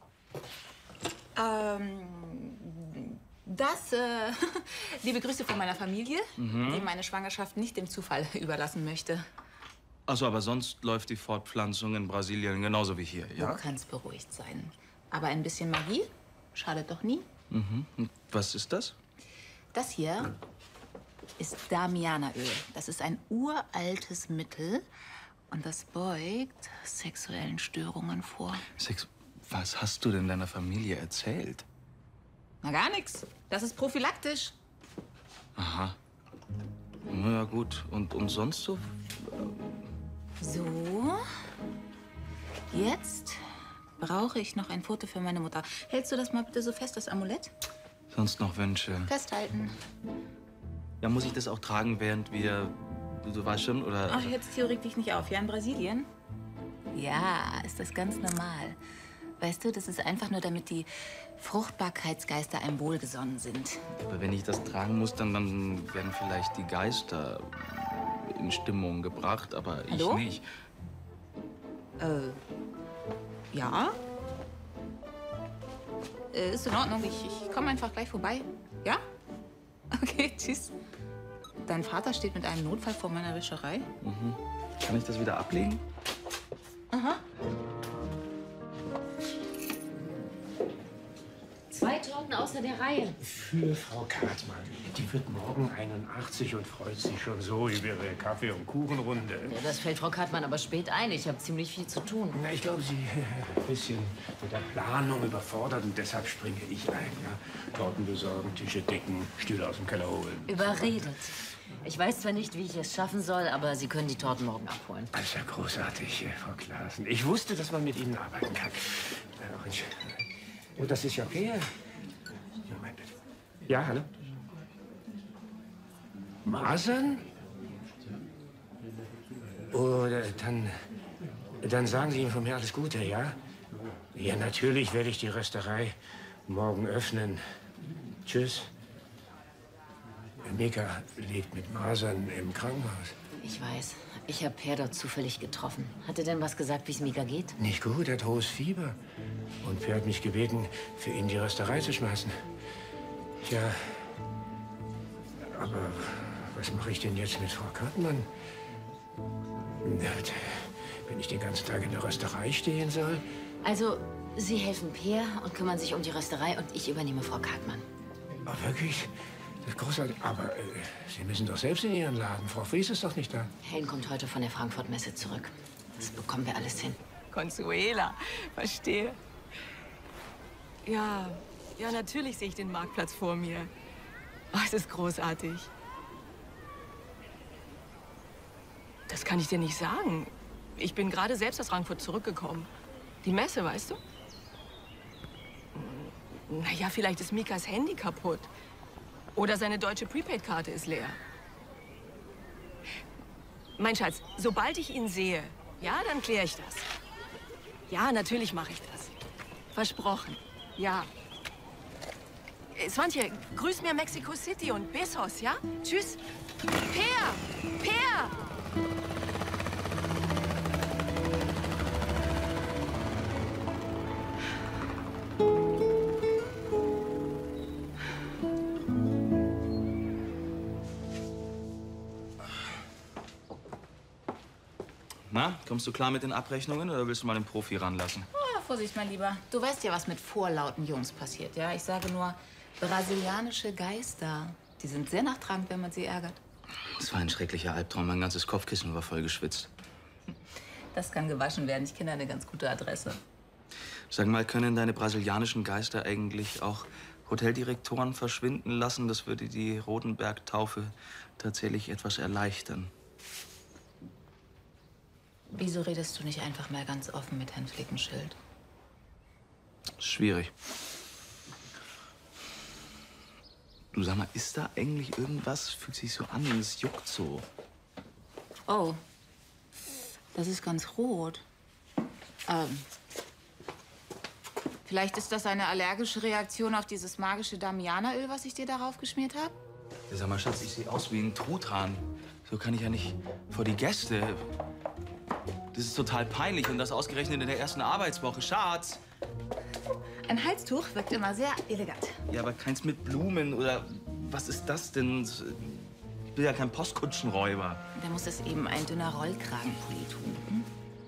Liebe Grüße von meiner Familie, die meine Schwangerschaft nicht dem Zufall überlassen möchte. Achso, aber sonst läuft die Fortpflanzung in Brasilien genauso wie hier, ja? Du kannst beruhigt sein. Aber ein bisschen Magie schadet doch nie. Mhm. Und was ist das? Das hier ist Damianaöl. Das ist ein uraltes Mittel und das beugt sexuellen Störungen vor. Was hast du denn deiner Familie erzählt? Na, gar nichts. Das ist prophylaktisch. Aha. Na ja, gut. Und sonst so? So. Jetzt brauche ich noch ein Foto für meine Mutter. Hältst du das mal bitte so fest, das Amulett? Sonst noch Wünsche? Festhalten. Ja, muss ich das auch tragen, während wir... Du weißt schon, oder... Ach, jetzt reg dich nicht auf. Ja, in Brasilien? Ja, ist das ganz normal. Weißt du, das ist einfach nur, damit die Fruchtbarkeitsgeister einem wohlgesonnen sind. Aber wenn ich das tragen muss, dann werden vielleicht die Geister in Stimmung gebracht, aber ich nicht. Ja? Ist in Ordnung. Ich komme einfach gleich vorbei. Ja? Okay, tschüss. Dein Vater steht mit einem Notfall vor meiner Wäscherei. Mhm. Kann ich das wieder ablegen? Aha. 2 Torten außer der Reihe. Für Frau Kartmann. Die wird morgen 81 und freut sich schon so über ihre Kaffee- und Kuchenrunde. Ja, das fällt Frau Kartmann aber spät ein. Ich habe ziemlich viel zu tun. Na, ich glaube, sie ein bisschen mit der Planung überfordert und deshalb springe ich ein. Ja? Torten besorgen, Tische decken, Stühle aus dem Keller holen. Überredet. Ich weiß zwar nicht, wie ich es schaffen soll, aber Sie können die Torten morgen abholen. Das ist ja großartig, Frau Klaassen. Ich wusste, dass man mit Ihnen arbeiten kann. Und das ist ja okay. Moment bitte. Ja, hallo? Masern? Oder dann sagen Sie ihm von mir alles Gute, ja? Ja, natürlich werde ich die Rösterei morgen öffnen. Tschüss. Mika liegt mit Masern im Krankenhaus. Ich weiß. Ich habe Per dort zufällig getroffen. Hat er denn was gesagt, wie es Mika geht? Nicht gut, er hat hohes Fieber. Und Per hat mich gebeten, für ihn die Rösterei zu schmeißen. Tja, aber was mache ich denn jetzt mit Frau Kartmann? Wenn ich den ganzen Tag in der Rösterei stehen soll? Also, Sie helfen Per und kümmern sich um die Rösterei und ich übernehme Frau Kartmann. Oh, wirklich? Das ist großartig. Aber Sie müssen doch selbst in Ihren Laden. Frau Fries ist doch nicht da. Helen kommt heute von der Frankfurt-Messe zurück. Das bekommen wir alles hin. Consuela, verstehe. Ja, natürlich sehe ich den Marktplatz vor mir. Oh, es ist großartig. Das kann ich dir nicht sagen. Ich bin gerade selbst aus Frankfurt zurückgekommen. Die Messe, weißt du? Naja, vielleicht ist Mikas Handy kaputt. Oder seine deutsche Prepaid-Karte ist leer. Mein Schatz, sobald ich ihn sehe, ja, dann kläre ich das. Ja, natürlich mache ich das. Versprochen. Ja. Swantje, grüß mir Mexico City und Besos, ja? Tschüss. Per! Per! Na, kommst du klar mit den Abrechnungen oder willst du mal den Profi ranlassen? Oh, Vorsicht, mein Lieber. Du weißt ja, was mit vorlauten Jungs passiert, ja? Ich sage nur, brasilianische Geister. Die sind sehr nachtragend, wenn man sie ärgert. Das war ein schrecklicher Albtraum. Mein ganzes Kopfkissen war voll geschwitzt. Das kann gewaschen werden. Ich kenne eine ganz gute Adresse. Sag mal, können deine brasilianischen Geister eigentlich auch Hoteldirektoren verschwinden lassen? Das würde die Rodenberg-Taufe tatsächlich etwas erleichtern. Wieso redest du nicht einfach mal ganz offen mit Herrn Flickenschild? Schwierig. Du, sag mal, ist da eigentlich irgendwas? Fühlt sich so an, es juckt so. Oh, das ist ganz rot. Vielleicht ist das eine allergische Reaktion auf dieses magische Damianeröl, was ich dir darauf geschmiert habe? Ja, sag mal, Schatz, ich sehe aus wie ein Truthahn. So kann ich ja nicht vor die Gäste. Das ist total peinlich und das ausgerechnet in der ersten Arbeitswoche. Schatz! Ein Halstuch wirkt immer sehr elegant. Ja, aber keins mit Blumen oder was ist das denn? Ich bin ja kein Postkutschenräuber. Da muss es eben ein dünner Rollkragenpulli tun. Hm?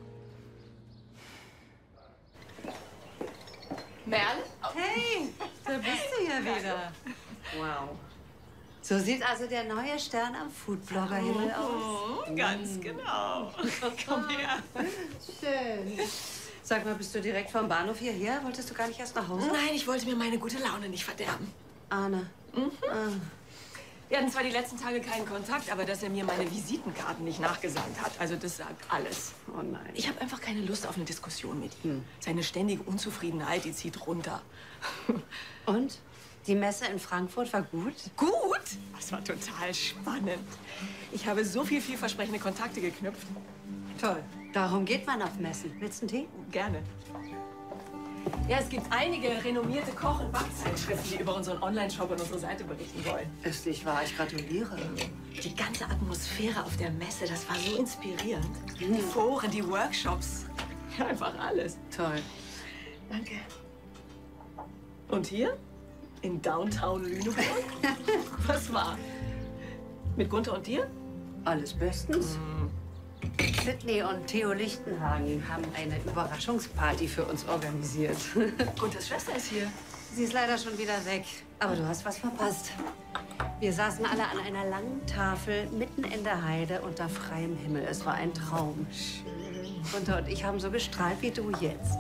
Merle? Hey, da bist du ja wieder. Wow. So sieht also der neue Stern am Foodblogger-Himmel aus. Ganz genau. Komm her. Schön. Sag mal, bist du direkt vom Bahnhof hierher? Wolltest du gar nicht erst nach Hause? Nein, ich wollte mir meine gute Laune nicht verderben. Arne. Wir hatten zwar die letzten Tage keinen Kontakt, aber dass er mir meine Visitenkarten nicht nachgesandt hat, also das sagt alles. Oh nein. Ich habe einfach keine Lust auf eine Diskussion mit ihm. Seine ständige Unzufriedenheit, die zieht runter. Und? Die Messe in Frankfurt war gut? Gut? Das war total spannend. Ich habe so vielversprechende Kontakte geknüpft. Toll. Darum geht man auf Messen. Willst du einen Tee? Gerne. Ja, es gibt einige renommierte Koch- und Backzeitschriften, die über unseren Online-Shop und unsere Seite berichten wollen. Ist nicht wahr, ich gratuliere. Die ganze Atmosphäre auf der Messe, das war so inspirierend. Die Foren, die Workshops, ja, einfach alles. Toll. Danke. Und hier? In Downtown Lüneburg? Was war? Mit Gunther und dir? Alles bestens. Sydney und Theo Lichtenhagen haben eine Überraschungsparty für uns organisiert. Gunthers Schwester ist hier. Sie ist leider schon wieder weg. Aber du hast was verpasst. Wir saßen alle an einer langen Tafel mitten in der Heide unter freiem Himmel. Es war ein Traum. Gunther und ich haben so gestrahlt wie du jetzt.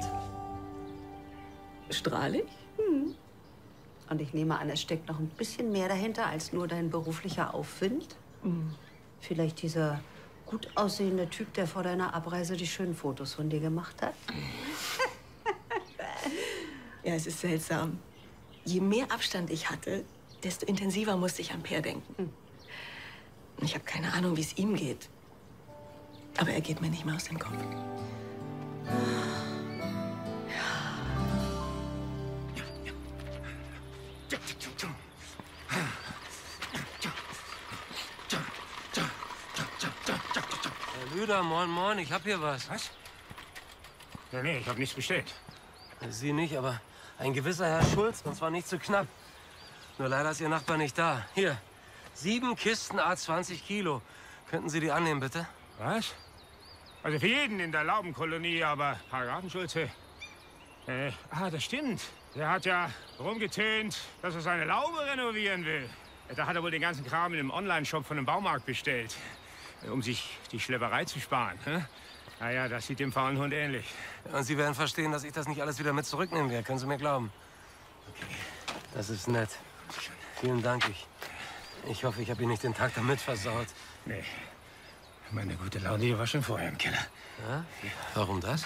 Strahle ich? Und ich nehme an, es steckt noch ein bisschen mehr dahinter als nur dein beruflicher Aufwind. Vielleicht dieser gut aussehende Typ, der vor deiner Abreise die schönen Fotos von dir gemacht hat. Ja, es ist seltsam. Je mehr Abstand ich hatte, desto intensiver musste ich an Per denken. Und ich habe keine Ahnung, wie es ihm geht. Aber er geht mir nicht mehr aus dem Kopf. Herr Lüder, moin, moin, ich hab hier was. Was? Nee, ich hab nichts bestellt. Sie nicht, aber ein gewisser Herr Schulz, und zwar nicht zu knapp. Nur leider ist Ihr Nachbar nicht da. Hier, 7 Kisten A20 Kilo. Könnten Sie die annehmen, bitte? Was? Also für jeden in der Laubenkolonie, aber Paragraphenschulze. Das stimmt. Der hat ja rumgetönt, dass er seine Laube renovieren will. Da hat er wohl den ganzen Kram in einem Online-Shop von einem Baumarkt bestellt. Um sich die Schlepperei zu sparen. Naja, das sieht dem faulen Hund ähnlich. Und Sie werden verstehen, dass ich das nicht alles wieder mit zurücknehmen werde. Können Sie mir glauben? Okay. Das ist nett. Vielen Dank. Ich hoffe, ich habe Ihnen nicht den Tag damit versaut. Nee. Meine gute Laune, die war schon vorher im Keller. Ja? Warum das?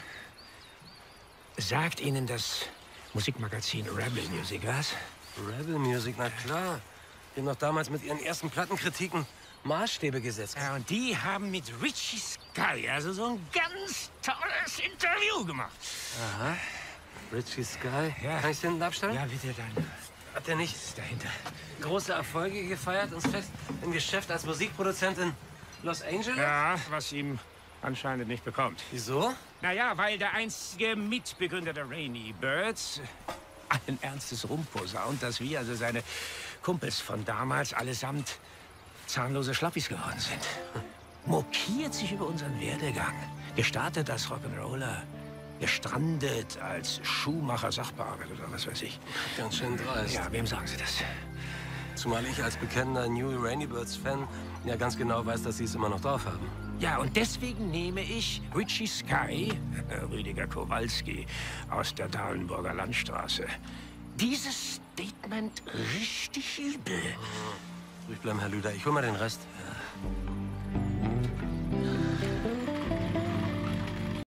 Sagt Ihnen das Musikmagazin Rebel Music was? Rebel Music, na klar. Die haben doch damals mit ihren ersten Plattenkritiken Maßstäbe gesetzt. Ja, und die haben mit Richie Sky also so ein ganz tolles Interview gemacht. Aha. Richie Sky. Ja. Kann ich es hinten abstellen? Ja, bitte dann. Hat er nicht dahinter große Erfolge gefeiert und fest im Geschäft als Musikproduzent in Los Angeles? Ja, was ihm anscheinend nicht bekommt. Wieso? Naja, weil der einzige Mitbegründer der Rainy Birds ein ernstes rumposaunt, dass wir, also seine Kumpels von damals, allesamt zahnlose Schlappis geworden sind. Mokiert sich über unseren Werdegang. Gestartet als Rock'n'Roller, gestrandet als Schuhmacher, Sachbearbeiter oder was weiß ich. Ganz schön dreist. Ja, wem sagen Sie das? Zumal ich als bekennender New Rainy Birds-Fan ja ganz genau weiß, dass Sie es immer noch drauf haben. Ja, und deswegen nehme ich Richie Sky, Rüdiger Kowalski, aus der Dahlenburger Landstraße, dieses Statement richtig übel. Ruhig bleiben, Herr Lüder. Ich hol mal den Rest. Ja.